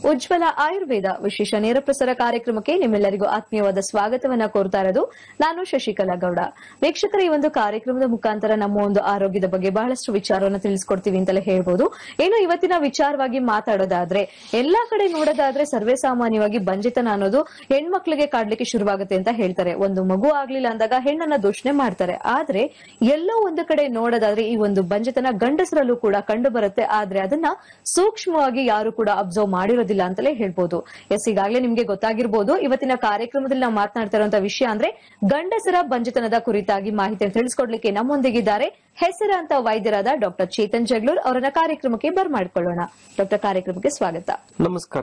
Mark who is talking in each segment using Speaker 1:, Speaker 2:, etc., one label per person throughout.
Speaker 1: ಉಜ್ವಲ ಆಯುರ್ವೇದ ವಿಶೇಷ ನೇರ ಪ್ರಸಾರ ಕಾರ್ಯಕ್ರಮಕ್ಕೆ ನಿಮ್ಮೆಲ್ಲರಿಗೂ ಆತ್ಮೀಯವಾದ ಸ್ವಾಗತವನ್ನ ಕೋರ್ತಾ ಇರೋದು ನಾನು ಶಶಿಕಲಾ ಗೌಡ. ವೀಕ್ಷಕರ, ಈ ಒಂದು ಕಾರ್ಯಕ್ರಮದ ಮುಖಾಂತರ ನಮ್ಮ ಒಂದು ಆರೋಗ್ಯದ ಬಗ್ಗೆ ಬಹಳಷ್ಟು ವಿಚಾರವನ್ನು ತಿಳಿಸ್ಕೊಡ್ತೀವಿ ಅಂತಲೇ ಹೇಳ್ಬೋದು. ಏನು ಇವತ್ತಿನ ವಿಚಾರವಾಗಿ ಮಾತಾಡೋದಾದ್ರೆ, ಎಲ್ಲಾ ಕಡೆ ನೋಡೋದಾದ್ರೆ ಸರ್ವೇ ಸಾಮಾನ್ಯವಾಗಿ ಬಂಜಿತನ ಅನ್ನೋದು ಹೆಣ್ಮಕ್ಳಿಗೆ ಕಾಡ್ಲಿಕ್ಕೆ ಶುರುವಾಗುತ್ತೆ ಅಂತ ಹೇಳ್ತಾರೆ. ಒಂದು ಮಗು ಆಗ್ಲಿಲ್ಲ ಅಂದಾಗ ಹೆಣ್ಣನ್ನ ದೂಷಣೆ ಮಾಡ್ತಾರೆ. ಆದ್ರೆ ಎಲ್ಲೋ ಒಂದು ಕಡೆ ನೋಡೋದಾದ್ರೆ ಈ ಒಂದು ಬಂಜಿತನ ಗಂಡಸರಲ್ಲೂ ಕೂಡ ಕಂಡು ಬರುತ್ತೆ. ಆದ್ರೆ ಅದನ್ನ ಸೂಕ್ಷ್ಮವಾಗಿ ಯಾರು ಕೂಡ ಅಬ್ಸರ್ವ್ ಮಾಡಿರೋದಿಲ್ಲ ಅಂತಲೇ ಹೇಳ್ಬೋದು. ಈಗಾಗಲೇ ನಿಮ್ಗೆ ಗೊತ್ತಾಗಿರ್ಬೋದು, ಇವತ್ತಿನ ಕಾರ್ಯಕ್ರಮದಲ್ಲಿ ನಾವು ಮಾತನಾಡ್ತಾ ಇರುವಂತಹ ವಿಷಯ ಅಂದ್ರೆ ಗಂಡಸರ ಬಂಜಿತನದ ಕುರಿತಾಗಿ ಮಾಹಿತಿ ತಿಳಿಸ್ಕೊಡ್ಲಿಕ್ಕೆ ನಮ್ಮೊಂದಿಗಿದ್ದಾರೆ ಹೆಸರಾಂತ ವೈದ್ಯರಾದ ಡಾಕ್ಟರ್ ಚೇತನ್ ಜಗಳೂರ್ ಅವರನ್ನ ಕಾರ್ಯಕ್ರಮಕ್ಕೆ ಬರ್ಮಾಡ್ಕೊಳ್ಳೋಣ. ಡಾಕ್ಟರ್, ಕಾರ್ಯಕ್ರಮಕ್ಕೆ ಸ್ವಾಗತ.
Speaker 2: ನಮಸ್ಕಾರ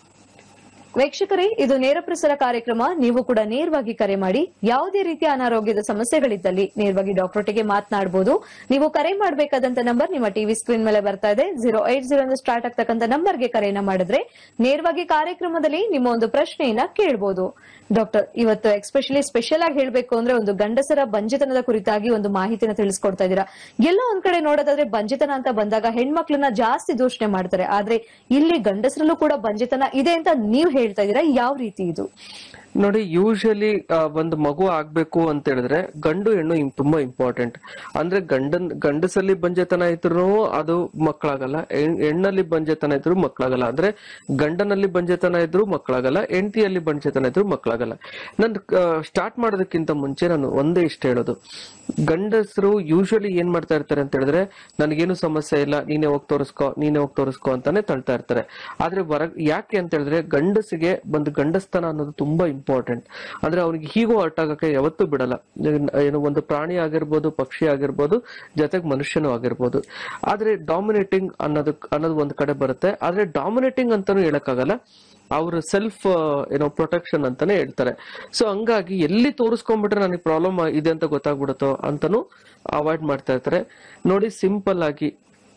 Speaker 1: ವೀಕ್ಷಕರೇ, ಇದು ನೇರ ಪ್ರಸಾರ ಕಾರ್ಯಕ್ರಮ. ನೀವು ಕೂಡ ನೇರವಾಗಿ ಕರೆ ಮಾಡಿ ಯಾವುದೇ ರೀತಿಯ ಅನಾರೋಗ್ಯದ ಸಮಸ್ಯೆಗಳಿದ್ದಲ್ಲಿ ನೇರವಾಗಿ ಡಾಕ್ಟರ್ಗೆ ಮಾತನಾಡಬಹುದು. ನೀವು ಕರೆ ಮಾಡಬೇಕಾದಂತ ನಂಬರ್ ನಿಮ್ಮ ಟಿವಿ ಸ್ಕ್ರೀನ್ ಮೇಲೆ ಬರ್ತಾ ಇದೆ. 080 ಸ್ಟಾರ್ಟ್ ಆಗ್ತಕ್ಕಂಥ ನಂಬರ್ಗೆ ಕರೆಯನ್ನ ಮಾಡಿದ್ರೆ ನೇರವಾಗಿ ಕಾರ್ಯಕ್ರಮದಲ್ಲಿ ನಿಮ್ಮ ಒಂದು ಪ್ರಶ್ನೆಯನ್ನ ಕೇಳಬಹುದು. ಡಾಕ್ಟರ್, ಇವತ್ತು ಎಸ್ಪೆಷಲಿ ಸ್ಪೆಷಲ್ ಆಗಿ ಹೇಳ್ಬೇಕು ಅಂದ್ರೆ ಒಂದು ಗಂಡಸರ ಬಂಜಿತನದ ಕುರಿತಾಗಿ ಒಂದು ಮಾಹಿತಿನ ತಿಳಿಸ್ಕೊಡ್ತಾ ಇದ್ದೀರಾ. ಎಲ್ಲೋ ಒಂದ್ ಕಡೆ ನೋಡೋದಾದ್ರೆ ಬಂಜಿತನ ಅಂತ ಬಂದಾಗ ಹೆಣ್ಮಕ್ಳನ್ನ ಜಾಸ್ತಿ ದೂಷಣೆ ಮಾಡ್ತಾರೆ. ಆದ್ರೆ ಇಲ್ಲಿ ಗಂಡಸರಲ್ಲೂ ಕೂಡ ಬಂಜಿತನ ಇದೆ ಅಂತ ನೀವು ಹೇಳ್ತಾ ಇದೀರಾ. ಯಾವ ರೀತಿ ಇದು?
Speaker 2: ನೋಡಿ, ಯೂಶಲಿ ಒಂದು ಮಗು ಆಗ್ಬೇಕು ಅಂತ ಹೇಳಿದ್ರೆ ಗಂಡು ಹೆಣ್ಣು ತುಂಬಾ ಇಂಪಾರ್ಟೆಂಟ್. ಅಂದ್ರೆ ಗಂಡಸಲ್ಲಿ ಬಂಜೆತನ ಇದ್ರು ಅದು ಮಕ್ಕಳಾಗಲ್ಲ, ಹೆಣ್ಣಲ್ಲಿ ಬಂಜೆತನ ಇದ್ರು ಮಕ್ಕಳಾಗಲ್ಲ. ಅಂದ್ರೆ ಗಂಡನಲ್ಲಿ ಬಂಜೆತನ ಇದ್ರು ಮಕ್ಕಳಾಗಲ್ಲ, ಹೆಂಡತಿಯಲ್ಲಿ ಬಂಜೆತನ ಇದ್ರು ಮಕ್ಕಳಾಗಲ್ಲ. ನಾನು ಸ್ಟಾರ್ಟ್ ಮಾಡೋದಕ್ಕಿಂತ ಮುಂಚೆ ನಾನು ಒಂದೇ ಇಷ್ಟ ಹೇಳೋದು, ಗಂಡಸರು ಯೂಶಲಿ ಏನ್ ಮಾಡ್ತಾ ಇರ್ತಾರೆ ಅಂತ ಹೇಳಿದ್ರೆ, ನನಗೇನು ಸಮಸ್ಯೆ ಇಲ್ಲ, ನೀನೇ ಹೋಗಿ ತೋರಿಸ್ಕೋ ಅಂತಾನೆ ತಳ್ತಾ ಇರ್ತಾರೆ. ಆದ್ರೆ ಯಾಕೆ ಅಂತ ಹೇಳಿದ್ರೆ ಗಂಡಸಿಗೆ ಒಂದು ಗಂಡಸ್ತನ ಅನ್ನೋದು ತುಂಬಾ ಇಂಪಾರ್ಟೆಂಟ್. ಅಂದ್ರೆ ಅವ್ನಿಗೆ ಹೀಗೂ ಹರ್ಟ್ ಆಗಕ್ಕೆ ಯಾವತ್ತೂ ಬಿಡಲ್ಲ. ಏನು ಒಂದು ಪ್ರಾಣಿ ಆಗಿರ್ಬೋದು, ಪಕ್ಷಿ ಆಗಿರ್ಬೋದು, ಜೊತೆಗೆ ಮನುಷ್ಯನೂ ಆಗಿರ್ಬೋದು. ಆದ್ರೆ ಡಾಮಿನೇಟಿಂಗ್ ಅನ್ನೋದು ಒಂದ್ ಕಡೆ ಬರುತ್ತೆ. ಆದ್ರೆ ಡಾಮಿನೇಟಿಂಗ್ ಅಂತಾನು ಹೇಳಕ್ಕಾಗಲ್ಲ, ಅವ್ರ ಸೆಲ್ಫ್ ಪ್ರೊಟೆಕ್ಷನ್ ಅಂತಾನೆ ಹೇಳ್ತಾರೆ. ಸೊ ಹಂಗಾಗಿ ಎಲ್ಲಿ ತೋರಿಸ್ಕೊಂಡ್ಬಿಟ್ರೆ ನನಗೆ ಪ್ರಾಬ್ಲಮ್ ಇದೆ ಅಂತ ಗೊತ್ತಾಗ್ಬಿಡುತ್ತೋ ಅಂತಾನು ಅವಾಯ್ಡ್ ಮಾಡ್ತಾ ಇರ್ತಾರೆ. ನೋಡಿ, ಸಿಂಪಲ್ ಆಗಿ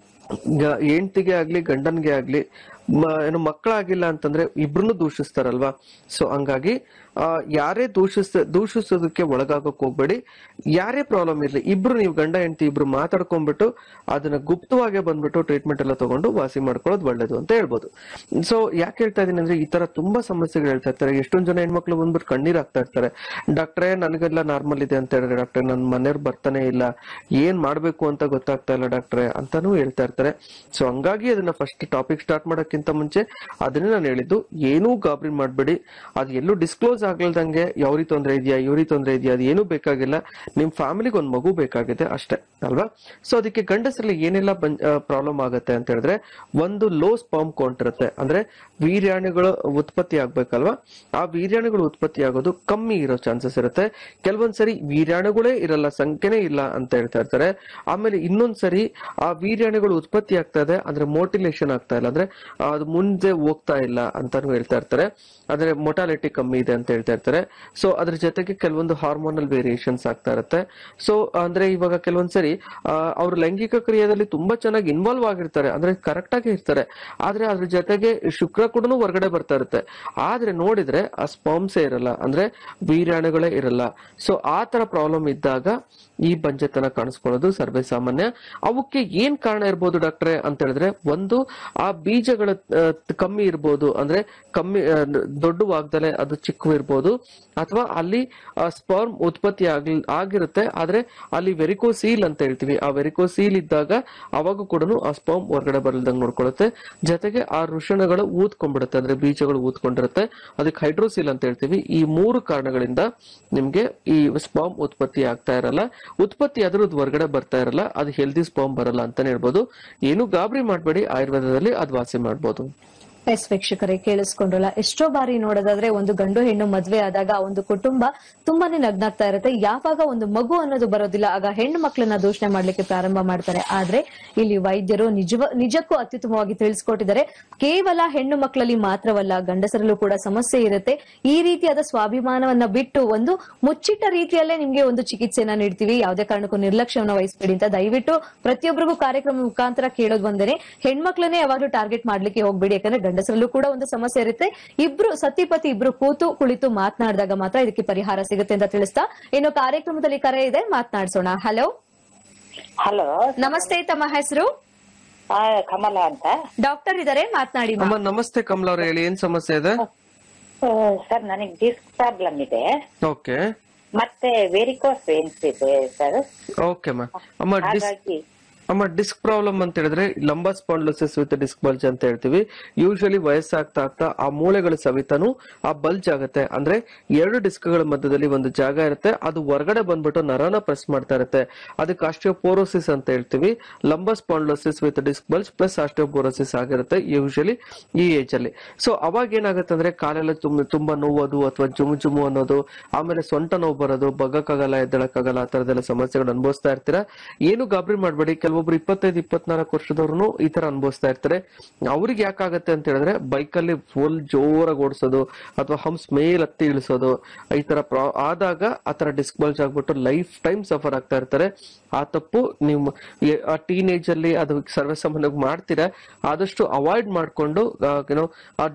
Speaker 2: ಹೆಂಡತಿಗೆ ಆಗ್ಲಿ ಗಂಡನ್ಗೆ ಆಗ್ಲಿ ಮಕ್ಕಳಾಗಿಲ್ಲ ಅಂತಂದ್ರೆ ಇಬ್ರು ದೂಷಿಸ್ತಾರಲ್ವಾ. ಸೊ ಹಂಗಾಗಿ ಯಾರೇ ದೂಷಿಸೋದಕ್ಕೆ ಒಳಗಾಗಕ್ ಹೋಗ್ಬೇಡಿ. ಯಾರೇ ಪ್ರಾಬ್ಲಮ್ ಇರ್ಲಿ, ನೀವು ಗಂಡ ಹೆಂಡತಿ ಇಬ್ರು ಮಾತಾಡ್ಕೊಂಡ್ಬಿಟ್ಟು ಅದನ್ನ ಗುಪ್ತವಾಗಿ ಬಂದ್ಬಿಟ್ಟು ಟ್ರೀಟ್ಮೆಂಟ್ ಎಲ್ಲ ತಗೊಂಡು ವಾಸಿ ಮಾಡ್ಕೊಳ್ಳೋದು ಒಳ್ಳೇದು ಅಂತ ಹೇಳ್ಬೋದು. ಸೊ ಯಾಕೆ ಹೇಳ್ತಾ ಇದೀನಿ ಅಂದ್ರೆ, ಈ ತರ ತುಂಬಾ ಸಮಸ್ಯೆಗಳು ಹೇಳ್ತಾ ಇರ್ತಾರೆ. ಎಷ್ಟೊಂದ್ ಜನ ಹೆಣ್ಮಕ್ಳು ಬಂದ್ಬಿಟ್ಟು ಕಣ್ಣೀರ್ ಆಗ್ತಾ ಇರ್ತಾರೆ. ಡಾಕ್ಟ್ರೇ ನನಗೆಲ್ಲ ನಾರ್ಮಲ್ ಇದೆ ಅಂತ ಹೇಳಿದ್ರೆ, ಡಾಕ್ಟ್ರೆ ನನ್ ಮನೆಯವ್ರು ಬರ್ತಾನೆ ಇಲ್ಲ, ಏನ್ ಮಾಡ್ಬೇಕು ಅಂತ ಗೊತ್ತಾಗ್ತಾ ಇಲ್ಲ ಡಾಕ್ಟ್ರೆ ಅಂತಾನು ಹೇಳ್ತಾ ಇರ್ತಾರೆ. ಸೊ ಹಂಗಾಗಿ ಅದನ್ನ ಫಸ್ಟ್ ಟಾಪಿಕ್ ಸ್ಟಾರ್ಟ್ ಮಾಡಕ್ಕಿಂತ ಮುಂಚೆ ಅದನ್ನೇ ನಾನು ಹೇಳಿದ್ದು, ಏನೂ ಗಾಬರಿ ಮಾಡ್ಬೇಡಿ. ಅದು ಎಲ್ಲೂ ಡಿಸ್ಕ್ಲೋಸ್ ಆಗ್ಲದಂಗೆ ಯಾವ್ರಿ ತೊಂದ್ರೆ ಇದೆಯಾ ಅದು ಏನೂ ಬೇಕಾಗಿಲ್ಲ. ನಿಮ್ ಫ್ಯಾಮಿಲಿಗೆ ಒಂದ್ ಮಗು ಬೇಕಾಗಿದೆ ಅಷ್ಟೇ ಅಲ್ವಾ. ಸೊ ಅದಕ್ಕೆ ಗಂಡಸರಲ್ಲಿ ಏನೆಲ್ಲ ಪ್ರಾಬ್ಲಮ್ ಆಗುತ್ತೆ ಅಂತ ಹೇಳಿದ್ರೆ, ಒಂದು ಲೋ ಸ್ಪರ್ಮ್ ಕೌಂಟ್ ಇರುತ್ತೆ. ಅಂದ್ರೆ ವೀರ್ಯಾಣುಗಳು ಉತ್ಪತ್ತಿ ಆಗ್ಬೇಕಲ್ವಾ, ಆ ವೀರ್ಯಾಣುಗಳು ಉತ್ಪತ್ತಿ ಆಗೋದು ಕಮ್ಮಿ ಇರೋ ಚಾನ್ಸಸ್ ಇರುತ್ತೆ. ಕೆಲವೊಂದ್ಸರಿ ವೀರ್ಯಾಣುಗಳೇ ಇರಲ್ಲ, ಸಂಖ್ಯೆನೇ ಇಲ್ಲ ಅಂತ ಹೇಳ್ತಾ ಇರ್ತಾರೆ. ಆಮೇಲೆ ಇನ್ನೊಂದ್ಸರಿ ಆ ವೀರ್ಯಾಣುಗಳು ಉತ್ಪತ್ತಿ ಆಗ್ತಾ ಇದೆ ಅಂದ್ರೆ ಮೋಟಿಲೇಷನ್ ಆಗ್ತಾ ಇಲ್ಲ, ಅಂದ್ರೆ ಅದು ಮುಂದೆ ಹೋಗ್ತಾ ಇಲ್ಲ ಅಂತಾನು ಹೇಳ್ತಾ ಇರ್ತಾರೆ. ಅಂದ್ರೆ ಮೊಟಾಲಿಟಿ ಕಮ್ಮಿ ಇದೆ ಅಂತ ಹೇಳ್ತಾ ಇರ್ತಾರೆ. ಸೊ ಅದ್ರ ಜೊತೆಗೆ ಕೆಲವೊಂದು ಹಾರ್ಮೋನಲ್ ವೇರಿಯೇಷನ್ಸ್ ಆಗ್ತಾ ಇರುತ್ತೆ. ಸೊ ಅಂದ್ರೆ ಇವಾಗ ಕೆಲವೊಂದ್ಸರಿ ಅವ್ರ ಲೈಂಗಿಕ ಕ್ರಿಯೆಯಲ್ಲಿ ತುಂಬಾ ಚೆನ್ನಾಗಿ ಇನ್ವಾಲ್ವ್ ಆಗಿರ್ತಾರೆ, ಅಂದ್ರೆ ಕರೆಕ್ಟ್ ಆಗಿ ಇರ್ತಾರೆ. ಆದ್ರೆ ಅದ್ರ ಜೊತೆಗೆ ಶುಕ್ರ ಕೂಡ ಹೊರಗಡೆ ಬರ್ತಾ ಇರುತ್ತೆ. ಆದ್ರೆ ನೋಡಿದ್ರೆ ಆ ಸ್ಪರ್ಮ್ಸೇ ಇರಲ್ಲ, ಅಂದ್ರೆ ವೀರ್ಯಾಣುಗಳೇ ಇರಲ್ಲ. ಸೊ ಆ ತರ ಪ್ರಾಬ್ಲಮ್ ಇದ್ದಾಗ ಈ ಬಂಜೆತನ ಕಾಣಿಸ್ಕೊಳ್ಳೋದು ಸರ್ವೇ ಸಾಮಾನ್ಯ. ಅವಕ್ಕೆ ಏನ್ ಕಾರಣ ಇರ್ಬೋದು ಡಾಕ್ಟ್ರೆ ಅಂತ ಹೇಳಿದ್ರೆ, ಒಂದು ಆ ಬೀಜಗಳ ಕಮ್ಮಿ ಇರ್ಬೋದು, ಅಂದ್ರೆ ಕಮ್ಮಿ ದೊಡ್ಡವಾಗ್ದಲೆ ಅದು ಚಿಕ್ಕವಿರ್ಬೋದು, ಅಥವಾ ಅಲ್ಲಿ ಸ್ಪರ್ಮ್ ಉತ್ಪತ್ತಿ ಆಗಿರುತ್ತೆ. ಆದ್ರೆ ಅಲ್ಲಿ ವೆರಿಕೋಸೀಲ್ ಅಂತ ಹೇಳ್ತೀವಿ, ಆ ವೆರಿಕೋಸೀಲ್ ಇದ್ದಾಗ ಅವಾಗ ಕೂಡ ಆ ಸ್ಪರ್ಮ್ ಹೊರಗಡೆ ಬರಲ್ದಂಗ್ ನೋಡ್ಕೊಳ್ಳುತ್ತೆ. ಜೊತೆಗೆ ಆ ವೃಷಣಗಳು ಊದ್ಕೊಂಡ್ಬಿಡುತ್ತೆ, ಅಂದ್ರೆ ಬೀಜಗಳು ಊದ್ಕೊಂಡಿರುತ್ತೆ, ಅದಕ್ಕೆ ಹೈಡ್ರೋಸೀಲ್ ಅಂತ ಹೇಳ್ತೀವಿ. ಈ 3 ಕಾರಣಗಳಿಂದ ನಿಮ್ಗೆ ಈ ಸ್ಪರ್ಮ್ ಉತ್ಪತ್ತಿ ಆಗ್ತಾ ಇರಲ್ಲ. ಉತ್ಪತ್ತಿ ಆದ್ರೂ ಅದು ಹೊರಗಡೆ ಬರ್ತಾ ಇರಲ್ಲ, ಅದು ಹೆಲ್ದಿ ಸ್ಪರ್ಮ್ ಬರಲ್ಲ ಅಂತಾನೆ ಹೇಳ್ಬೋದು. ಏನು ಗಾಬರಿ ಮಾಡ್ಬೇಡಿ, ಆಯುರ್ವೇದದಲ್ಲಿ ಅದು ವಾಸಿ ಮಾಡ್ಬೋದು.
Speaker 1: ಎಸ್ ವೀಕ್ಷಕರೇ, ಕೇಳಿಸ್ಕೊಂಡ್ರಲ್ಲ. ಎಷ್ಟೋ ಬಾರಿ ನೋಡೋದಾದ್ರೆ ಒಂದು ಗಂಡು ಹೆಣ್ಣು ಮದ್ವೆ ಆದಾಗ ಒಂದು ಕುಟುಂಬ ತುಂಬಾನೇ ನಗ್ನಾಗ್ತಾ ಇರುತ್ತೆ. ಯಾವಾಗ ಒಂದು ಮಗು ಅನ್ನೋದು ಬರೋದಿಲ್ಲ, ಆಗ ಹೆಣ್ಣು ಮಕ್ಕಳನ್ನ ದೂಷಣೆ ಮಾಡ್ಲಿಕ್ಕೆ ಪ್ರಾರಂಭ ಮಾಡ್ತಾರೆ. ಆದ್ರೆ ಇಲ್ಲಿ ವೈದ್ಯರು ನಿಜಕ್ಕೂ ಅತ್ಯುತ್ತಮವಾಗಿ ತಿಳಿಸ್ಕೊಟ್ಟಿದ್ದಾರೆ. ಕೇವಲ ಹೆಣ್ಣು ಮಕ್ಕಳಲ್ಲಿ ಮಾತ್ರವಲ್ಲ, ಗಂಡಸರಲ್ಲೂ ಕೂಡ ಸಮಸ್ಯೆ ಇರುತ್ತೆ. ಈ ರೀತಿಯಾದ ಸ್ವಾಭಿಮಾನವನ್ನ ಬಿಟ್ಟು ಒಂದು ಮುಚ್ಚಿಟ್ಟ ರೀತಿಯಲ್ಲೇ ನಿಮ್ಗೆ ಒಂದು ಚಿಕಿತ್ಸೆಯನ್ನ ನೀಡ್ತೀವಿ, ಯಾವುದೇ ಕಾರಣಕ್ಕೂ ನಿರ್ಲಕ್ಷ್ಯವನ್ನ ವಹಿಸಬೇಡಿ ಅಂತ ದಯವಿಟ್ಟು ಪ್ರತಿಯೊಬ್ಬರಿಗೂ ಕಾರ್ಯಕ್ರಮ ಮುಖಾಂತರ ಕೇಳೋದು ಬಂದೇನೆ. ಹೆಣ್ಮಕ್ಳನ್ನೇ ಯಾವಾಗ್ಲೂ ಟಾರ್ಗೆಟ್ ಮಾಡ್ಲಿಕ್ಕೆ ಹೋಗ್ಬೇಡಿ. ಯಾಕಂದ್ರೆ ಗಂಡಸರಲ್ಲೂ ಕೂಡ ಒಂದು ಸಮಸ್ಯೆ ಇರುತ್ತೆ. ಇಬ್ರು ಸತಿಪತಿ ಇಬ್ರು ಕುಳಿತು ಮಾತನಾಡಿದಾಗ ಮಾತ್ರ ಇದಕ್ಕೆ ಪರಿಹಾರ ಸಿಗುತ್ತೆ ಅಂತ ತಿಳಿಸ್ತಾ, ಇನ್ನು ಕಾರ್ಯಕ್ರಮದಲ್ಲಿ ಕರೆ ಇದೆ, ಮಾತನಾಡಿಸೋಣ. ಹಲೋ.
Speaker 3: ಹಲೋ,
Speaker 1: ನಮಸ್ತೆ. ತಮ್ಮ ಹೆಸರು?
Speaker 3: ಕಮಲ ಅಂತ.
Speaker 1: ಡಾಕ್ಟರ್ ಇದಾರೆ, ಮಾತನಾಡಿ.
Speaker 2: ಅಮ್ಮ ನಮಸ್ತೆ ಕಮಲ ಅವ್ರೆ, ಹೇಳಿ ಏನ್ ಸಮಸ್ಯೆ ಇದೆ?
Speaker 3: ಸರ್ ನನಗೆ ಡಿಸ್ಕ್ ಪ್ರಾಬ್ಲಮ್ ಇದೆ,
Speaker 2: ಓಕೆ.
Speaker 3: ಮತ್ತೆ ವೆರಿಕೋಸ್ ವೇನ್ಸ್ ಇದೆ ಸರ್.
Speaker 2: ಓಕೆ ಅಮ್ಮ ಡಿಸ್ಕ್ ಪ್ರಾಬ್ಲಮ್ ಅಂತ ಹೇಳಿದ್ರೆ lumbar spondylosis with disc bulge ಅಂತ ಹೇಳ್ತೀವಿ. ಯೂಶಲಿ ವಯಸ್ಸಾಗ್ತಾ ಆಗ್ತಾ ಆ ಮೂಳೆಗಳ ಸವಿತನು ಆ ಬಲ್ಜ್ ಆಗುತ್ತೆ. ಅಂದ್ರೆ 2 ಡಿಸ್ಕ್ ಗಳ ಮಧ್ಯದಲ್ಲಿ ಒಂದು ಜಾಗ ಇರುತ್ತೆ, ಅದು ಹೊರಗಡೆ ಬಂದ್ಬಿಟ್ಟು ನರನ ಪ್ರೆಸ್ ಮಾಡ್ತಾ ಇರುತ್ತೆ. ಅದಕ್ಕೆ ಆಸ್ಟಿಯೋಪೋರೋಸಿಸ್ ಅಂತ ಹೇಳ್ತೀವಿ. Lumbar spondylosis with disc bulge plus osteoporosis ಆಗಿರುತ್ತೆ ಯೂಶಲಿ ಈ ಏಜ್ ಅಲ್ಲಿ. ಸೊ ಅವಾಗ ಏನಾಗುತ್ತೆ ಅಂದ್ರೆ ಕಾಲೆಲ್ಲ ತುಂಬಾ ನೋವು ಅಥವಾ ಜುಮು ಅನ್ನೋದು, ಆಮೇಲೆ ಸೊಂಟ ನೋವು ಬರೋದು, ಬಗ್ಗಕ್ಕಾಗಲ್ಲ, ಎದ್ದಳಕ್ಕಾಗಲ್ಲ, ಆ ತರದೆಲ್ಲ ಸಮಸ್ಯೆಗಳು ಅನುಭವಿಸ್ತಾ ಇರ್ತೀರಾ. ಏನು ಗಾಬರಿ ಮಾಡ್ಬೇಡಿ, ಕೆಲವೊಬ್ರು 25-24 ವರ್ಷದವ್ರು ಈ ತರ ಅನುಭವಿಸ್ತಾ ಇರ್ತಾರೆ. ಅವ್ರಿಗೆ ಯಾಕಾಗತ್ತೆ ಅಂತ ಹೇಳಿದ್ರೆ ಬೈಕ್ ಅಲ್ಲಿ ಫುಲ್ ಜೋರಾಗಿ ಓಡಿಸೋದು ಅಥವಾ ಹಂಪ್ಸ್ ಮೇಲ್ ಹತ್ತಿ ಇಳಿಸೋದು, ಈ ತರ ಆದಾಗ ಆ ತರ ಡಿಸ್ಕ್ ಬಲ್ಜ್ ಆಗ್ಬಿಟ್ಟು ಲೈಫ್ ಟೈಮ್ ಸಫರ್ ಆಗ್ತಾ ಇರ್ತಾರೆ. ಆ ತಪ್ಪು ನೀವು ಆ ಟೀನೇಜ್ ಅಲ್ಲಿ ಅದು ಸರ್ವೇಸಾಮಾನ್ಯವಾಗಿ ಮಾಡ್ತೀರಾ. ಆದಷ್ಟು ಅವಾಯ್ಡ್ ಮಾಡ್ಕೊಂಡು ಏನೋ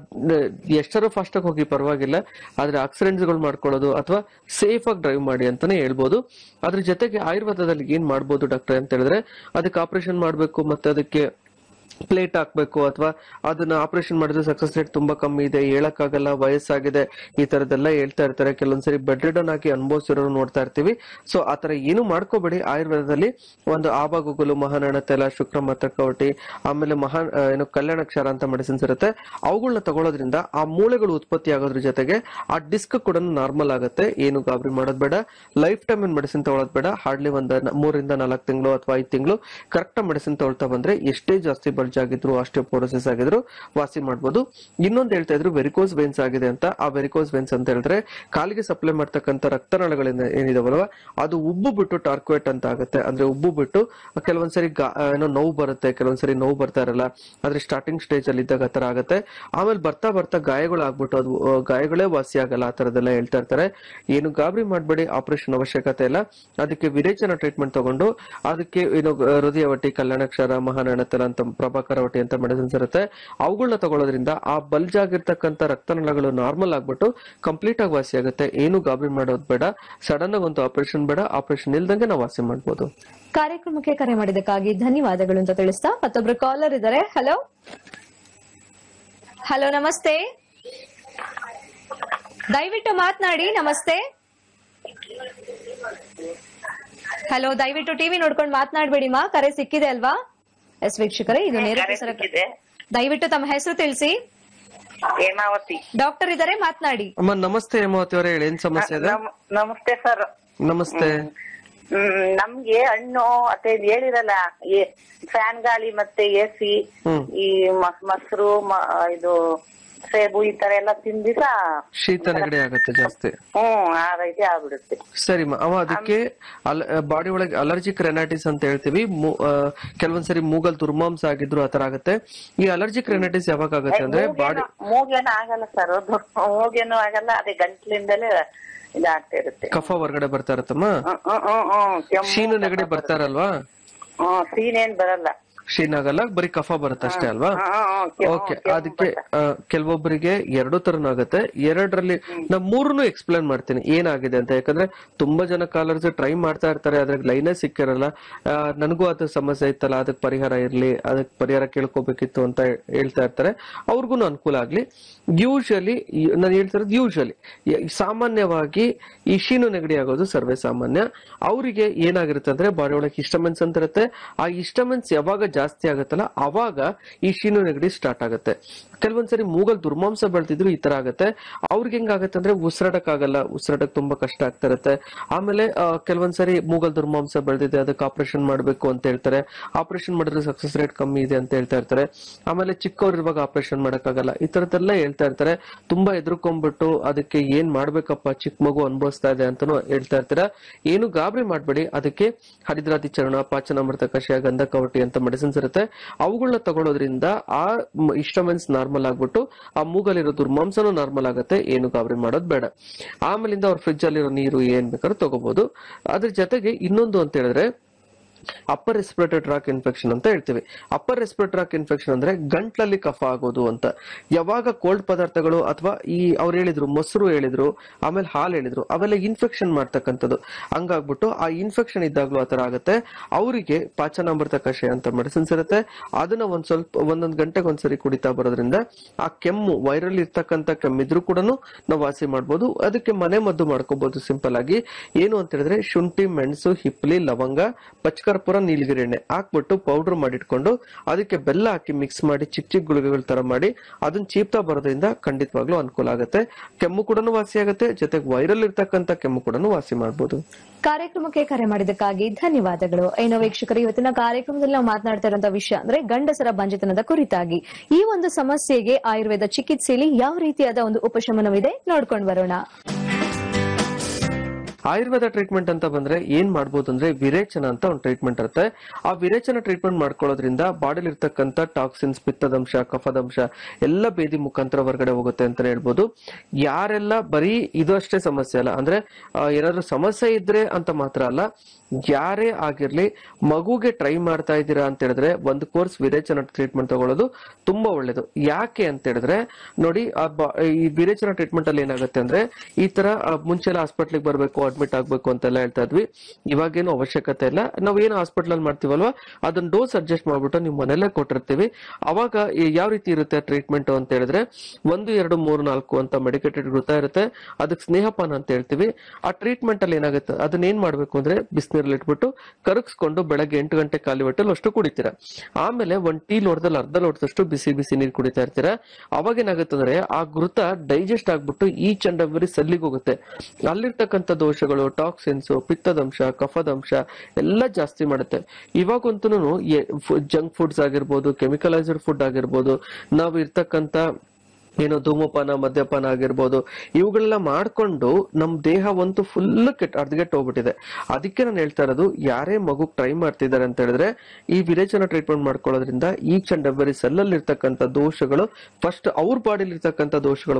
Speaker 2: ಎಷ್ಟರ ಫಾಸ್ಟ್ ಆಗಿ ಹೋಗಿ ಪರವಾಗಿಲ್ಲ, ಆದ್ರೆ ಆಕ್ಸಿಡೆಂಟ್ಸ್ ಗಳು ಮಾಡ್ಕೊಳ್ಳೋದು ಅಥವಾ ಸೇಫ್ ಆಗಿ ಡ್ರೈವ್ ಮಾಡಿ ಅಂತಾನೆ ಹೇಳ್ಬೋದು. ಅದ್ರ ಜೊತೆಗೆ ಆಯುರ್ವೇದದಲ್ಲಿ ಏನ್ ಮಾಡ್ಬೋದು ಡಾಕ್ಟರ್ ಅಂತ ಹೇಳಿದ್ರೆ ಅದಕ್ಕೆ ಆಪರೇಷನ್ ಮಾಡ್ಬೇಕು, ಮತ್ತೆ ಅದಕ್ಕೆ ಪ್ಲೇಟ್ ಹಾಕ್ಬೇಕು, ಅಥವಾ ಅದನ್ನ ಆಪರೇಷನ್ ಮಾಡಿದ್ರೆ ಸಕ್ಸಸ್ ರೇಟ್ ತುಂಬಾ ಕಮ್ಮಿ ಇದೆ, ಹೇಳಕ್ಕಾಗಲ್ಲ, ವಯಸ್ಸಾಗಿದೆ, ಈ ತರದೆಲ್ಲ ಹೇಳ್ತಾ ಇರ್ತಾರೆ. ಕೆಲವೊಂದ್ಸರಿ ಬೆಡ್ ರಿಡನ್ ಆಗಿ ಅನುಭವಿಸಿರೋರು ನೋಡ್ತಾ ಇರ್ತೀವಿ. ಸೊ ಆತರ ಏನು ಮಾಡ್ಕೋಬೇಡಿ. ಆಯುರ್ವೇದದಲ್ಲಿ ಒಂದು ಆಬಾಗುಗುಲು, ಮಹಾನಣ ತೈಲ, ಶುಕ್ರ ಮಾತ್ರಕವಟಿ, ಆಮೇಲೆ ಕಲ್ಯಾಣಕ್ಷಾರ ಅಂತ ಮೆಡಿಸಿನ್ಸ್ ಇರುತ್ತೆ. ಅವುಗಳನ್ನ ತಗೊಳ್ಳೋದ್ರಿಂದ ಆ ಮೂಳೆಗಳು ಉತ್ಪತ್ತಿ ಆಗೋದ್ರ ಜೊತೆಗೆ ಆ ಡಿಸ್ಕ್ ಕೂಡ ನಾರ್ಮಲ್ ಆಗುತ್ತೆ. ಏನು ಗಾಬರಿ ಮಾಡೋದ್ ಬೇಡ. ಲೈಫ್ ಟೈಮ್ ಮೆಡಿಸಿನ್ ತಗೊಳ್ಳೋದ್ ಬೇಡ. ಹಾರ್ಡ್ಲಿ ಒಂದು 3-4 ತಿಂಗಳು ಅಥವಾ 5 ತಿಂಗಳು ಕರೆಕ್ಟ್ ಮೆಡಿಸಿನ್ ತಗೊಳ್ತಾ ಬಂದ್ರೆ ಎಷ್ಟೇ ಜಾಸ್ತಿ ಆಗಿದ್ರು ಆಸ್ಟಿಯೋಪೋರೋಸಿಸ್ ಆಗಿದ್ರು ವಾಸಿ ಮಾಡಬಹುದು. ಇನ್ನೊಂದು ಹೇಳ್ತಾ ಇದ್ರು ವೆರಿಕೋಸ್ ವೇನ್ಸ್ ಆಗಿದೆ ಅಂತ. ಆ ವೆರಿಕೋಸ್ ವೇನ್ಸ್ ಅಂತ ಹೇಳಿದ್ರೆ ಕಾಲಿಗೆ ಸಪ್ಲೈ ಮಾಡ್ತಕ್ಕಂಥ ರಕ್ತನಾಳಗಳಿಂದ ಏನಿದಾವಲ್ವ ಅದು ಉಬ್ಬು ಬಿಟ್ಟು ಟಾರ್ಕ್ವೇಟ್ ಅಂತ ಆಗುತ್ತೆ. ಅಂದ್ರೆ ಉಬ್ಬು ಬಿಟ್ಟು ಕೆಲವೊಂದ್ಸರಿ ನೋವು ಬರುತ್ತೆ, ಕೆಲವೊಂದ್ಸರಿ ನೋವು ಬರ್ತಾ ಇರಲ್ಲ. ಆದ್ರೆ ಸ್ಟಾರ್ಟಿಂಗ್ ಸ್ಟೇಜ್ ಅಲ್ಲಿ ಇದ್ದಾಗ ಆತರ ಆಗುತ್ತೆ. ಆಮೇಲೆ ಬರ್ತಾ ಬರ್ತಾ ಗಾಯಗಳು ಆಗ್ಬಿಟ್ಟು ಅದು ಗಾಯಗಳೇ ವಾಸಿ ಆಗಲ್ಲ, ಆ ತರದೆಲ್ಲ ಹೇಳ್ತಾ ಇರ್ತಾರೆ. ಏನು ಗಾಬರಿ ಮಾಡ್ಬೇಡಿ, ಆಪರೇಷನ್ ಅವಶ್ಯಕತೆ ಇಲ್ಲ. ಅದಕ್ಕೆ ವಿರೇಚನ ಟ್ರೀಟ್ಮೆಂಟ್ ತಗೊಂಡು ಅದಕ್ಕೆ ಹೃದಯವಟಿ, ಕಲ್ಯಾಣಕ್ಷಾರ, ಮಹಾನಣತಲ ಅಂತ, ಪ್ರಭಾಕರವಟಿ ಅಂತ ಮೆಡಿಸಿನ್ಸ್ ಇರುತ್ತೆ. ಅವುಗಳನ್ನ ತಗೊಳ್ಳೋದ್ರಿಂದ ಆ ಬಲ್ಜ್ ಆಗಿರ್ತಕ್ಕಂಥ ರಕ್ತನಾಳಗಳು ನಾರ್ಮಲ್ ಆಗ್ಬಿಟ್ಟು ಕಂಪ್ಲೀಟ್ ಆಗಿ ವಾಸಿ ಆಗುತ್ತೆ. ಏನು ಗಾಬರಿ ಮಾಡೋದು ಬೇಡ. ಸಡನ್ ಆಗಿ ಒಂದು ಆಪರೇಷನ್ ಬೇಡ, ಆಪರೇಷನ್ ಇಲ್ದಂಗೆ ನಾವು ವಾಸಿ ಮಾಡ್ಬೋದು.
Speaker 1: ಕಾರ್ಯಕ್ರಮಕ್ಕೆ ಕರೆ ಮಾಡಿದಕ್ಕಾಗಿ ಧನ್ಯವಾದಗಳು ಅಂತ ತಿಳಿಸ್ತಾ ಮತ್ತೊಬ್ರು ಕಾಲರ್ ಇದ್ದಾರೆ. ಹಲೋ ನಮಸ್ತೆ, ದಯವಿಟ್ಟು ಮಾತನಾಡಿ. ನಮಸ್ತೆ. ಹಲೋ, ದಯವಿಟ್ಟು ಟಿವಿ ನೋಡ್ಕೊಂಡು ಮಾತನಾಡ್ಬೇಡಿ ಮಾ, ಕರೆ ಸಿಕ್ಕಿದೆ ಅಲ್ವಾ? ಎಸ್ ವೀಕ್ಷಕರೇ, ಇದು ನೇರ ಪ್ರಸಾರ. ದಯವಿಟ್ಟು ತಮ್ಮ ಹೆಸರು ತಿಳಿಸಿ.
Speaker 3: ಹೇಮಾವತಿ.
Speaker 1: ಡಾಕ್ಟರ್ ಇದಾರೆ, ಮಾತನಾಡಿ.
Speaker 2: ಅಮ್ಮ ನಮಸ್ತೆ ಹೇಮಾವತಿ ಅವರೇ, ಹೇಳಿ ಏನ್ ಸಮಸ್ಯೆ ಇದೆ?
Speaker 3: ನಮಸ್ತೆ ಸರ್.
Speaker 2: ನಮಸ್ತೆ.
Speaker 3: ನಮ್ಗೆ ಹಣ್ಣು ಮತ್ತೆ ಹೇಳಿರಲ್ಲ, ಫ್ಯಾನ್ ಗಾಳಿ ಮತ್ತೆ ಎಸಿ, ಈ ಮೊಸರು, ಇದು ಸೇಬು, ಈ ತರ ಎಲ್ಲ ತಿಂದಿಸ
Speaker 2: ಶೀತ ನೆಗಡಿ ಆಗುತ್ತೆ ಜಾಸ್ತಿ.
Speaker 3: ಆ ರೀತಿ ಆಗ್ಬಿಡುತ್ತೆ.
Speaker 2: ಸರಿ ಅವ ಅದಕ್ಕೆ ಬಾಡಿ ಒಳಗೆ ಅಲರ್ಜಿಕ್ ರೆನೈಟಿಸ್ ಅಂತ ಹೇಳ್ತೀವಿ. ಕೆಲವೊಂದ್ಸರಿ ಮೂಗಲ್ ದುರ್ಮಾಂಸ ಆಗಿದ್ರು ಆತರ ಆಗುತ್ತೆ. ಈ ಅಲರ್ಜಿಕ್ ರೆನೈಟಿಸ್ ಯಾವಾಗ ಆಗುತ್ತೆ ಅಂದ್ರೆ ಬಾಡಿ
Speaker 3: ಮೂಗೇನು ಆಗಲ್ಲ ಸರ್, ಮೂಗೇನು ಆಗಲ್ಲ, ಅದೇ ಗಂಟ್ಲಿಂದಲೇ ಇದಾಗ್ತಾ ಇರುತ್ತೆ.
Speaker 2: ಕಫ ಹೊರಗಡೆ ಬರ್ತಾ ಇರುತ್ತಮ್ಮ. ಶೀನು ನೆಗಡಿ ಬರ್ತಾರಲ್ವಾ?
Speaker 3: ಸೀನೇನ್ ಬರಲ್ಲ,
Speaker 2: ಶೀನ್ ಆಗಲ್ಲ, ಬರೀ ಕಫ ಬರುತ್ತೆ ಅಷ್ಟೇ ಅಲ್ವಾ? ಓಕೆ. ಅದಕ್ಕೆ ಕೆಲವೊಬ್ಬರಿಗೆ 2 ತರನೂ ಆಗುತ್ತೆ. 2ರಲ್ಲಿ ನಾ 3 ಎಕ್ಸ್ಪ್ಲೇನ್ ಮಾಡ್ತೀನಿ ಏನಾಗಿದೆ ಅಂತ. ಯಾಕಂದ್ರೆ ತುಂಬಾ ಜನ ಕಾಲರ್ಸ್ ಟ್ರೈ ಮಾಡ್ತಾ ಇರ್ತಾರೆ, ಅದ್ರಾಗ ಲೈನೇ ಸಿಕ್ಕಿರಲ್ಲ. ನನಗೂ ಅದು ಸಮಸ್ಯೆ ಇತ್ತಲ್ಲ, ಅದಕ್ಕೆ ಪರಿಹಾರ ಇರ್ಲಿ, ಅದಕ್ಕೆ ಪರಿಹಾರ ಕೇಳ್ಕೋಬೇಕಿತ್ತು ಅಂತ ಹೇಳ್ತಾ ಇರ್ತಾರೆ. ಅವ್ರಿಗೂ ಅನುಕೂಲ ಆಗ್ಲಿ. ಯೂಶಲಿ ನಾನು ಹೇಳ್ತಿರೋದು ಯೂಶಲಿ ಸಾಮಾನ್ಯವಾಗಿ ಈ ಶೀನು ನೆಗಡಿ ಆಗೋದು ಸರ್ವೇ ಸಾಮಾನ್ಯ. ಅವರಿಗೆ ಏನಾಗಿರುತ್ತೆ ಅಂದ್ರೆ ಬಾಡಿ ಒಳಗೆ ಹಿಸ್ಟಮಿನ್ಸ್ ಅಂತ ಇರುತ್ತೆ. ಆ ಹಿಸ್ಟಮಿನ್ಸ್ ಯಾವಾಗ ಜಾಸ್ತಿ ಆಗುತ್ತಲ್ಲ ಅವಾಗ ಈ ಶೀನು ನೆಗಡಿ ಸ್ಟಾರ್ಟ್ ಆಗುತ್ತೆ. ಕೆಲವೊಂದ್ಸರಿ ಮೂಗಲ್ ದುರ್ಮಾಂಸ ಬೆಳೆದಿದ್ರು ಈ ತರ ಆಗುತ್ತೆ. ಅವ್ರಿಗೆ ಹೆಂಗಾಗತ್ತೆ ಅಂದ್ರೆ ಉಸಿರಾಡಕ್ ಆಗಲ್ಲ, ಉಸಿರಾಡಕ್ ತುಂಬಾ ಕಷ್ಟ ಆಗ್ತಾ ಇರುತ್ತೆ. ಆಮೇಲೆ ಕೆಲವೊಂದ್ಸರಿ ಮೂಗಲ್ ದುರ್ಮಾಂಸ ಬೆಳೆದಿದೆ, ಅದಕ್ಕೆ ಆಪರೇಷನ್ ಮಾಡ್ಬೇಕು ಅಂತ ಹೇಳ್ತಾರೆ. ಆಪರೇಷನ್ ಮಾಡಿದ್ರೆ ಸಕ್ಸಸ್ ರೇಟ್ ಕಮ್ಮಿ ಇದೆ ಅಂತ ಹೇಳ್ತಾ ಇರ್ತಾರೆ. ಆಮೇಲೆ ಚಿಕ್ಕವ್ರು ಇರುವಾಗ ಆಪರೇಷನ್ ಮಾಡಕ್ಕಾಗಲ್ಲ, ಈ ತರದೆಲ್ಲ ಹೇಳ್ತಾ ಇರ್ತಾರೆ. ತುಂಬಾ ಎದುರ್ಕೊಂಡ್ಬಿಟ್ಟು ಅದಕ್ಕೆ ಏನ್ ಮಾಡ್ಬೇಕಪ್ಪ, ಚಿಕ್ಕ ಮಗು ಅನುಭವಿಸ್ತಾ ಇದೆ ಅಂತಾನು ಹೇಳ್ತಾ ಇರ್ತೀರ. ಏನು ಗಾಬರಿ ಮಾಡ್ಬೇಡಿ. ಅದಕ್ಕೆ ಹರಿದ್ರಾತಿ ಚರಣ, ಪಾಚನಾಮೃತ ಕಷಾಯ, ಗಂಧಕವಟಿ ಅಂತ ಮೆಡಿಸಿನ್ಸ್ ಇರುತ್ತೆ. ಅವುಗಳನ್ನ ತಗೊಳ್ಳೋದ್ರಿಂದ ಆ ಹಿಸ್ಟಮಿನ್ಸ್ ನಾರ್ಮಲ್ ಆಗ್ಬಿಟ್ಟು ಆ ಮೂಗಲ್ಲಿರೋ ದುರ್ಮಾಂಸನೂ ನಾರ್ಮಲ್ ಆಗುತ್ತೆ. ಏನು ಗಾಬರಿ ಮಾಡೋದು ಬೇಡ. ಆಮೇಲಿಂದ ಅವ್ರ ಫ್ರಿಜ್ ಅಲ್ಲಿರೋ ನೀರು ಏನ್ ಬೇಕಾದ್ರೂ ತಗೋಬಹುದು. ಅದ್ರ ಜೊತೆಗೆ ಇನ್ನೊಂದು ಅಂತ ಹೇಳಿದ್ರೆ ಅಪ್ಪರ್ ರೆಸ್ಪಿರೇಟರಿ ಟ್ರಾಕ್ ಇನ್ಫೆಕ್ಷನ್ ಅಂತ ಹೇಳ್ತೀವಿ. ಅಪ್ಪರ್ ರೆಸ್ಪಿರೇಟರಿ ಟ್ರಾಕ್ ಇನ್ಫೆಕ್ಷನ್ ಅಂದ್ರೆ ಗಂಟ್ಲಲ್ಲಿ ಕಫ ಆಗೋದು ಅಂತ. ಯಾವಾಗ ಕೋಲ್ಡ್ ಪದಾರ್ಥಗಳು ಅಥವಾ ಈ ಅವ್ರು ಹೇಳಿದ್ರು ಮೊಸರು ಹೇಳಿದ್ರು, ಆಮೇಲೆ ಹಾಲು ಹೇಳಿದ್ರು, ಅವೆಲ್ಲ ಇನ್ಫೆಕ್ಷನ್ ಮಾಡ್ತಕ್ಕಂಥದ್ದು. ಹಂಗಾಗ್ಬಿಟ್ಟು ಆ ಇನ್ಫೆಕ್ಷನ್ ಇದ್ದಾಗ್ಲೂ ಆತರ ಆಗುತ್ತೆ. ಅವರಿಗೆ ಪಾಚನಾಮೃತ ಕಷಾಯ ಅಂತ ಮೆಡಿಸಿನ್ಸ್ ಇರುತ್ತೆ, ಅದನ್ನ ಒಂದೊಂದು ಗಂಟೆಗೆ ಒಂದ್ಸರಿ ಕುಡಿತಾ ಬರೋದ್ರಿಂದ ಆ ಕೆಮ್ಮು, ವೈರಲ್ ಇರ್ತಕ್ಕಂಥ ಕೆಮ್ಮಿದ್ರು ಕೂಡ ನಾವು ವಾಸಿ ಮಾಡ್ಬೋದು. ಅದಕ್ಕೆ ಮನೆ ಮದ್ದು ಮಾಡ್ಕೋಬಹುದು ಸಿಂಪಲ್ ಆಗಿ. ಏನು ಅಂತ ಹೇಳಿದ್ರೆ ಶುಂಠಿ, ಮೆಣಸು, ಹಿಪ್ಪಲಿ, ಲವಂಗ, ಪಚ್ಕರ್ಪುರ, ನೀಲಗಿರಿ ಎಣ್ಣೆ ಹಾಕ್ಬಿಟ್ಟು ಪೌಡರ್ ಮಾಡಿಟ್ಕೊಂಡು ಅದಕ್ಕೆ ಬೆಲ್ಲ ಹಾಕಿ ಮಿಕ್ಸ್ ಮಾಡಿ ಚಿಕ್ಕ ಚಿಕ್ಕ ಗುಳಿಗೆಗಳ ತರ ಮಾಡಿ ಅದನ್ನ ಚೀಪ್ತಾ ಬರೋದ್ರಿಂದ ಖಂಡಿತವಾಗ್ಲೂ ಅನುಕೂಲ ಆಗುತ್ತೆ. ಕೆಮ್ಮು ಕೂಡ ವಾಸಿ ಆಗುತ್ತೆ, ಜೊತೆಗೆ ವೈರಲ್ ಇರ್ತಕ್ಕಂಥ ಕೆಮ್ಮು ಕೂಡ ವಾಸಿ ಮಾಡಬಹುದು.
Speaker 1: ಕಾರ್ಯಕ್ರಮಕ್ಕೆ ಕರೆ ಮಾಡಿದ್ದಕ್ಕಾಗಿ ಧನ್ಯವಾದಗಳು. ಏನೋ ವೀಕ್ಷಕರು, ಇವತ್ತಿನ ಕಾರ್ಯಕ್ರಮದಲ್ಲಿ ನಾವು ಮಾತನಾಡ್ತಾ ಇರುವಂತಹ ವಿಷಯ ಅಂದ್ರೆ ಗಂಡಸರ ಬಂಜೆತನದ ಕುರಿತಾಗಿ. ಈ ಒಂದು ಸಮಸ್ಯೆಗೆ ಆಯುರ್ವೇದ ಚಿಕಿತ್ಸೆಯಲ್ಲಿ ಯಾವ ರೀತಿಯಾದ ಒಂದು ಉಪಶಮನವಿದೆ ನೋಡ್ಕೊಂಡು ಬರೋಣ.
Speaker 2: ಆಯುರ್ವೇದ ಟ್ರೀಟ್ಮೆಂಟ್ ಅಂತ ಬಂದ್ರೆ ಏನ್ ಮಾಡ್ಬೋದು ಅಂದ್ರೆ ವಿರೇಚನ ಅಂತ ಒಂದು ಟ್ರೀಟ್ಮೆಂಟ್ ಇರುತ್ತೆ. ಆ ವಿರೇಚನ ಟ್ರೀಟ್ಮೆಂಟ್ ಮಾಡ್ಕೊಳ್ಳೋದ್ರಿಂದ ಬಾಡಿಲಿ ಇರ್ತಕ್ಕಂಥ ಟಾಕ್ಸಿನ್ಸ್, ಪಿತ್ತದಂಶ, ಕಫದಂಶ ಎಲ್ಲ ಬೇದಿ ಮುಖಾಂತರ ಹೊರಗಡೆ ಹೋಗುತ್ತೆ ಅಂತ ಹೇಳ್ಬೋದು. ಯಾರೆಲ್ಲ ಬರೀ ಇದು ಅಷ್ಟೇ ಸಮಸ್ಯೆ ಅಲ್ಲ, ಅಂದ್ರೆ ಏನಾದ್ರೂ ಸಮಸ್ಯೆ ಇದ್ರೆ ಅಂತ ಮಾತ್ರ ಅಲ್ಲ, ಯಾರೇ ಆಗಿರ್ಲಿ ಮಗುಗೆ ಟ್ರೈ ಮಾಡ್ತಾ ಇದ್ದೀರಾ ಅಂತ ಹೇಳಿದ್ರೆ ಒಂದು ಕೋರ್ಸ್ ವಿರೇಚನ ಟ್ರೀಟ್ಮೆಂಟ್ ತಗೊಳ್ಳೋದು ತುಂಬಾ ಒಳ್ಳೇದು. ಯಾಕೆ ಅಂತ ಹೇಳಿದ್ರೆ ನೋಡಿ, ಈ ವಿರೇಚನ ಟ್ರೀಟ್ಮೆಂಟ್ ಅಲ್ಲಿ ಏನಾಗುತ್ತೆ ಅಂದ್ರೆ ಈ ತರ ಮುಂಚೆಲ್ಲ ಹಾಸ್ಪಿಟ್ಲಿಗೆ ಬರ್ಬೇಕು, ಅಡ್ಮಿಟ್ ಆಗ್ಬೇಕು ಅಂತೆಲ್ಲ ಹೇಳ್ತಾ ಇದ್ವಿ. ಇವಾಗೇನು ಅವಶ್ಯಕತೆ ಇಲ್ಲ. ನಾವ್ ಏನು ಹಾಸ್ಪಿಟಲ್ ಅಲ್ಲಿ ಮಾಡ್ತೀವಲ್ವಾ ಅದನ್ನ ಡೋಸ್ ಅಡ್ಜಸ್ಟ್ ಮಾಡ್ಬಿಟ್ಟು ನೀವು ಮನೆಯಲ್ಲೇ ಕೊಟ್ಟಿರ್ತೀವಿ. ಅವಾಗ ಯಾವ ರೀತಿ ಇರುತ್ತೆ ಟ್ರೀಟ್ಮೆಂಟ್ ಅಂತ ಹೇಳಿದ್ರೆ 1, 2, 3, 4 ಅಂತ ಮೆಡಿಕೇಟೆಡ್ ಗೊತ್ತಾ ಇರುತ್ತೆ. ಅದಕ್ಕೆ ಸ್ನೇಹಪಾನ ಅಂತ ಹೇಳ್ತೀವಿ. ಆ ಟ್ರೀಟ್ಮೆಂಟ್ ಅಲ್ಲಿ ಏನಾಗುತ್ತೆ, ಅದನ್ನ ಏನ್ ಮಾಡ್ಬೇಕು ಅಂದ್ರೆ ಬಿಸಿನೀರಲ್ಲಿ ಇಟ್ಬಿಟ್ಟು ಕರಗಿಸ್ಕೊಂಡು ಬೆಳಗ್ಗೆ 8 ಗಂಟೆ ಖಾಲಿ ಹೊಟ್ಟೆಲಿ ಅಷ್ಟು ಕುಡಿತೀರಾ. ಆಮೇಲೆ 1 ಟೀ ಲೋಟದಲ್ಲಿ ಅರ್ಧ ಲೋಟದಷ್ಟು ಬಿಸಿ ಬಿಸಿ ನೀರು ಕುಡಿತಾ ಇರ್ತೀರಾ. ಅವಾಗ ಏನಾಗುತ್ತೆ ಅಂದ್ರೆ ಆ ಗುರುತ ಡೈಜೆಸ್ಟ್ ಆಗ್ಬಿಟ್ಟು ಈಚ್ ಅಂಡ್ ಎವ್ರಿ ಸೆಲ್ಲಿಗೆ ಹೋಗುತ್ತೆ. ಅಲ್ಲಿರ್ತಕ್ಕಂಥ ದೋಷಗಳು, ಟಾಕ್ಸಿನ್ಸ್, ಪಿತ್ತದಂಶ, ಕಫದಂಶ ಎಲ್ಲ ಜಾಸ್ತಿ ಮಾಡುತ್ತೆ. ಇವಾಗಂತೂ ಜಂಕ್ ಫುಡ್ಸ್ ಆಗಿರ್ಬೋದು, ಕೆಮಿಕಲೈಸ್ಡ್ ಫುಡ್ ಆಗಿರ್ಬೋದು, ನಾವು ಇರ್ತಕ್ಕಂಥ ಏನೋ ಧೂಮಪಾನ, ಮದ್ಯಪಾನ ಆಗಿರ್ಬೋದು, ಇವುಗಳೆಲ್ಲ ಮಾಡ್ಕೊಂಡು ನಮ್ ದೇಹ ಒಂದು ಫುಲ್ ಅರ್ಧಗೆಟ್ಟು ಹೋಗ್ಬಿಟ್ಟಿದೆ. ಅದಕ್ಕೆ ನಾನು ಹೇಳ್ತಾ ಇರೋದು, ಯಾರೇ ಮಗು ಟ್ರೈ ಮಾಡ್ತಿದ್ದಾರೆ ಅಂತ ಹೇಳಿದ್ರೆ ಈ ವಿರೇಚನ ಟ್ರೀಟ್ಮೆಂಟ್ ಮಾಡ್ಕೊಳ್ಳೋದ್ರಿಂದ ಈಚ್ ಅಂಡ್ ಎವ್ರಿ ಸೆಲ್ಲಲ್ಲಿ ಇರ್ತಕ್ಕಂಥ ದೋಷಗಳು, ಫಸ್ಟ್ ಅವ್ರ ಬಾಡಿಲಿ ಇರ್ತಕ್ಕಂಥ ದೋಷಗಳು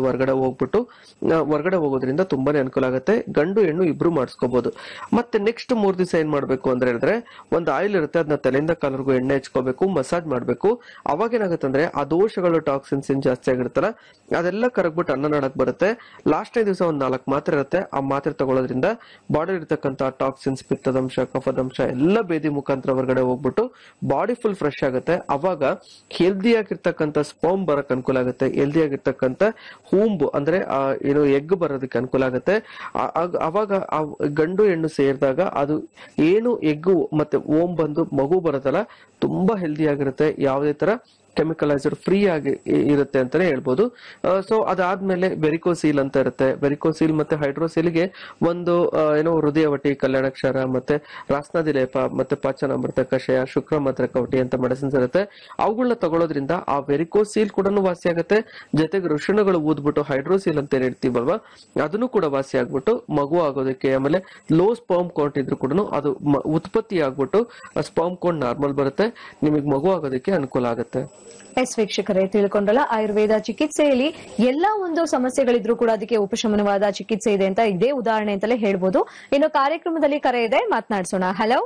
Speaker 2: ಹೊರಗಡೆ ಹೋಗೋದ್ರಿಂದ ತುಂಬಾನೇ ಅನುಕೂಲ ಆಗುತ್ತೆ. ಗಂಡು ಹೆಣ್ಣು ಇಬ್ರು ಮಾಡಿಸ್ಕೋಬಹುದು. ಮತ್ತೆ ನೆಕ್ಸ್ಟ್ 3 ದಿವಸ ಏನ್ ಮಾಡ್ಬೇಕು ಅಂದ್ರೆ ಹೇಳಿದ್ರೆ ಒಂದು ಆಯಿಲ್ ಇರುತ್ತೆ, ಅದನ್ನ ತಲೆಯಿಂದ ಕಾಲವರೆಗೂ ಎಣ್ಣೆ ಹಚ್ಕೋಬೇಕು, ಮಸಾಜ್ ಮಾಡ್ಬೇಕು. ಅವಾಗ ಏನಾಗುತ್ತೆ ಅಂದ್ರೆ ಆ ದೋಷಗಳು, ಟಾಕ್ಸಿನ್ಸ್ ಏನ್ ಜಾಸ್ತಿ ಆಗಿರುತ್ತಲ್ಲ ಅದೆಲ್ಲ ಕರಗ್ಬಿಟ್ಟು ಅನ್ನ ನಾಡಕ್ ಬರುತ್ತೆ. ಲಾಸ್ಟ್ನೇ ದಿವಸ ಒಂದು 4 ಮಾತ್ರೆ ಇರುತ್ತೆ. ಆ ಮಾತ್ರೆ ತಗೊಳ್ಳೋದ್ರಿಂದ ಬಾಡಿ ಇರ್ತಕ್ಕಂಥ ಟಾಕ್ಸಿನ್ಸ್, ಪಿತ್ತದಂಶ, ಕಫದಂಶ ಎಲ್ಲ ಬೇದಿ ಮುಖಾಂತರ ಹೊರಗಡೆ ಹೋಗ್ಬಿಟ್ಟು ಬಾಡಿ ಫುಲ್ ಫ್ರೆಶ್ ಆಗುತ್ತೆ. ಅವಾಗ ಹೆಲ್ದಿ ಆಗಿರ್ತಕ್ಕಂಥ ಸ್ಪರ್ಮ್ ಬರಕ್ ಅನುಕೂಲ ಆಗುತ್ತೆ. ಹೆಲ್ದಿ ಆಗಿರ್ತಕ್ಕಂಥ ಹೂಂಬು ಅಂದ್ರೆ ಏನು ಎಗ್ ಬರೋದಕ್ಕೆ ಅನುಕೂಲ ಆಗುತ್ತೆ. ಅವಾಗ ಗಂಡು ಹೆಣ್ಣು ಸೇರಿದಾಗ ಅದು ಏನು ಎಗ್ಗು ಮತ್ತೆ ಓಂ ಬಂದು ಮಗು ಬರುತ್ತಲ್ಲ ತುಂಬಾ ಹೆಲ್ದಿ ಆಗಿರುತ್ತೆ. ಯಾವುದೇ ತರ ಕೆಮಿಕಲೈಸರ್ ಫ್ರೀ ಆಗಿ ಇರುತ್ತೆ ಅಂತಾನೆ ಹೇಳ್ಬೋದು. ಸೊ ಅದಾದ್ಮೇಲೆ ವೆರಿಕೋಸೀಲ್ ಅಂತ ಇರುತ್ತೆ. ವೆರಿಕೋಸೀಲ್ ಮತ್ತೆ ಹೈಡ್ರೋಸೀಲ್ಗೆ ಒಂದು ಏನೋ ಹೃದಯವಟಿ, ಕಲ್ಯಾಣಕ್ಷಾರ, ಮತ್ತೆ ರಾಸ್ನಾದಿ ಲೇಪ, ಮತ್ತೆ ಪಾಚನಾಮೃತ ಕಷಾಯ, ಶುಕ್ರ ಮಾತ್ರ ಕವಟಿ ಅಂತ ಮೆಡಿಸಿನ್ಸ್ ಇರುತ್ತೆ. ಅವುಗಳನ್ನ ತಗೊಳ್ಳೋದ್ರಿಂದ ಆ ವೆರಿಕೋಸೀಲ್ ಕೂಡ ವಾಸಿ ಆಗುತ್ತೆ. ಜೊತೆಗೆ ಋಷಣಗಳು ಊದ್ಬಿಟ್ಟು ಹೈಡ್ರೋಸೀಲ್ ಅಂತ ಹೇಳ್ತೀವಲ್ವಾ, ಅದನ್ನು ಕೂಡ ವಾಸಿ ಆಗ್ಬಿಟ್ಟು ಮಗು ಆಗೋದಕ್ಕೆ, ಆಮೇಲೆ ಲೋ ಸ್ಪರ್ಮ್ ಕೌಂಟ್ ಇದ್ರು ಕೂಡ ಅದು ಉತ್ಪತ್ತಿ ಆಗ್ಬಿಟ್ಟು ಸ್ಪರ್ಮ್ ಕೌಂಟ್ ನಾರ್ಮಲ್ ಬರುತ್ತೆ. ನಿಮಗೆ ಮಗು ಆಗೋದಕ್ಕೆ ಅನುಕೂಲ ಆಗುತ್ತೆ.
Speaker 1: ಎಸ್ ವೀಕ್ಷಕರೇ, ತಿಳ್ಕೊಂಡ್ರಲ್ಲ, ಆಯುರ್ವೇದ ಚಿಕಿತ್ಸೆಯಲ್ಲಿ ಎಲ್ಲಾ ಒಂದು ಸಮಸ್ಯೆಗಳಿದ್ರು ಕೂಡ ಅದಕ್ಕೆ ಉಪಶಮನವಾದ ಚಿಕಿತ್ಸೆ ಇದೆ ಅಂತ ಇದೇ ಉದಾಹರಣೆ ಅಂತಲೇ ಹೇಳ್ಬೋದು. ಇನ್ನು ಕಾರ್ಯಕ್ರಮದಲ್ಲಿ ಕರೆ ಇದೆ, ಮಾತನಾಡ್ಸೋಣ. ಹಲೋ,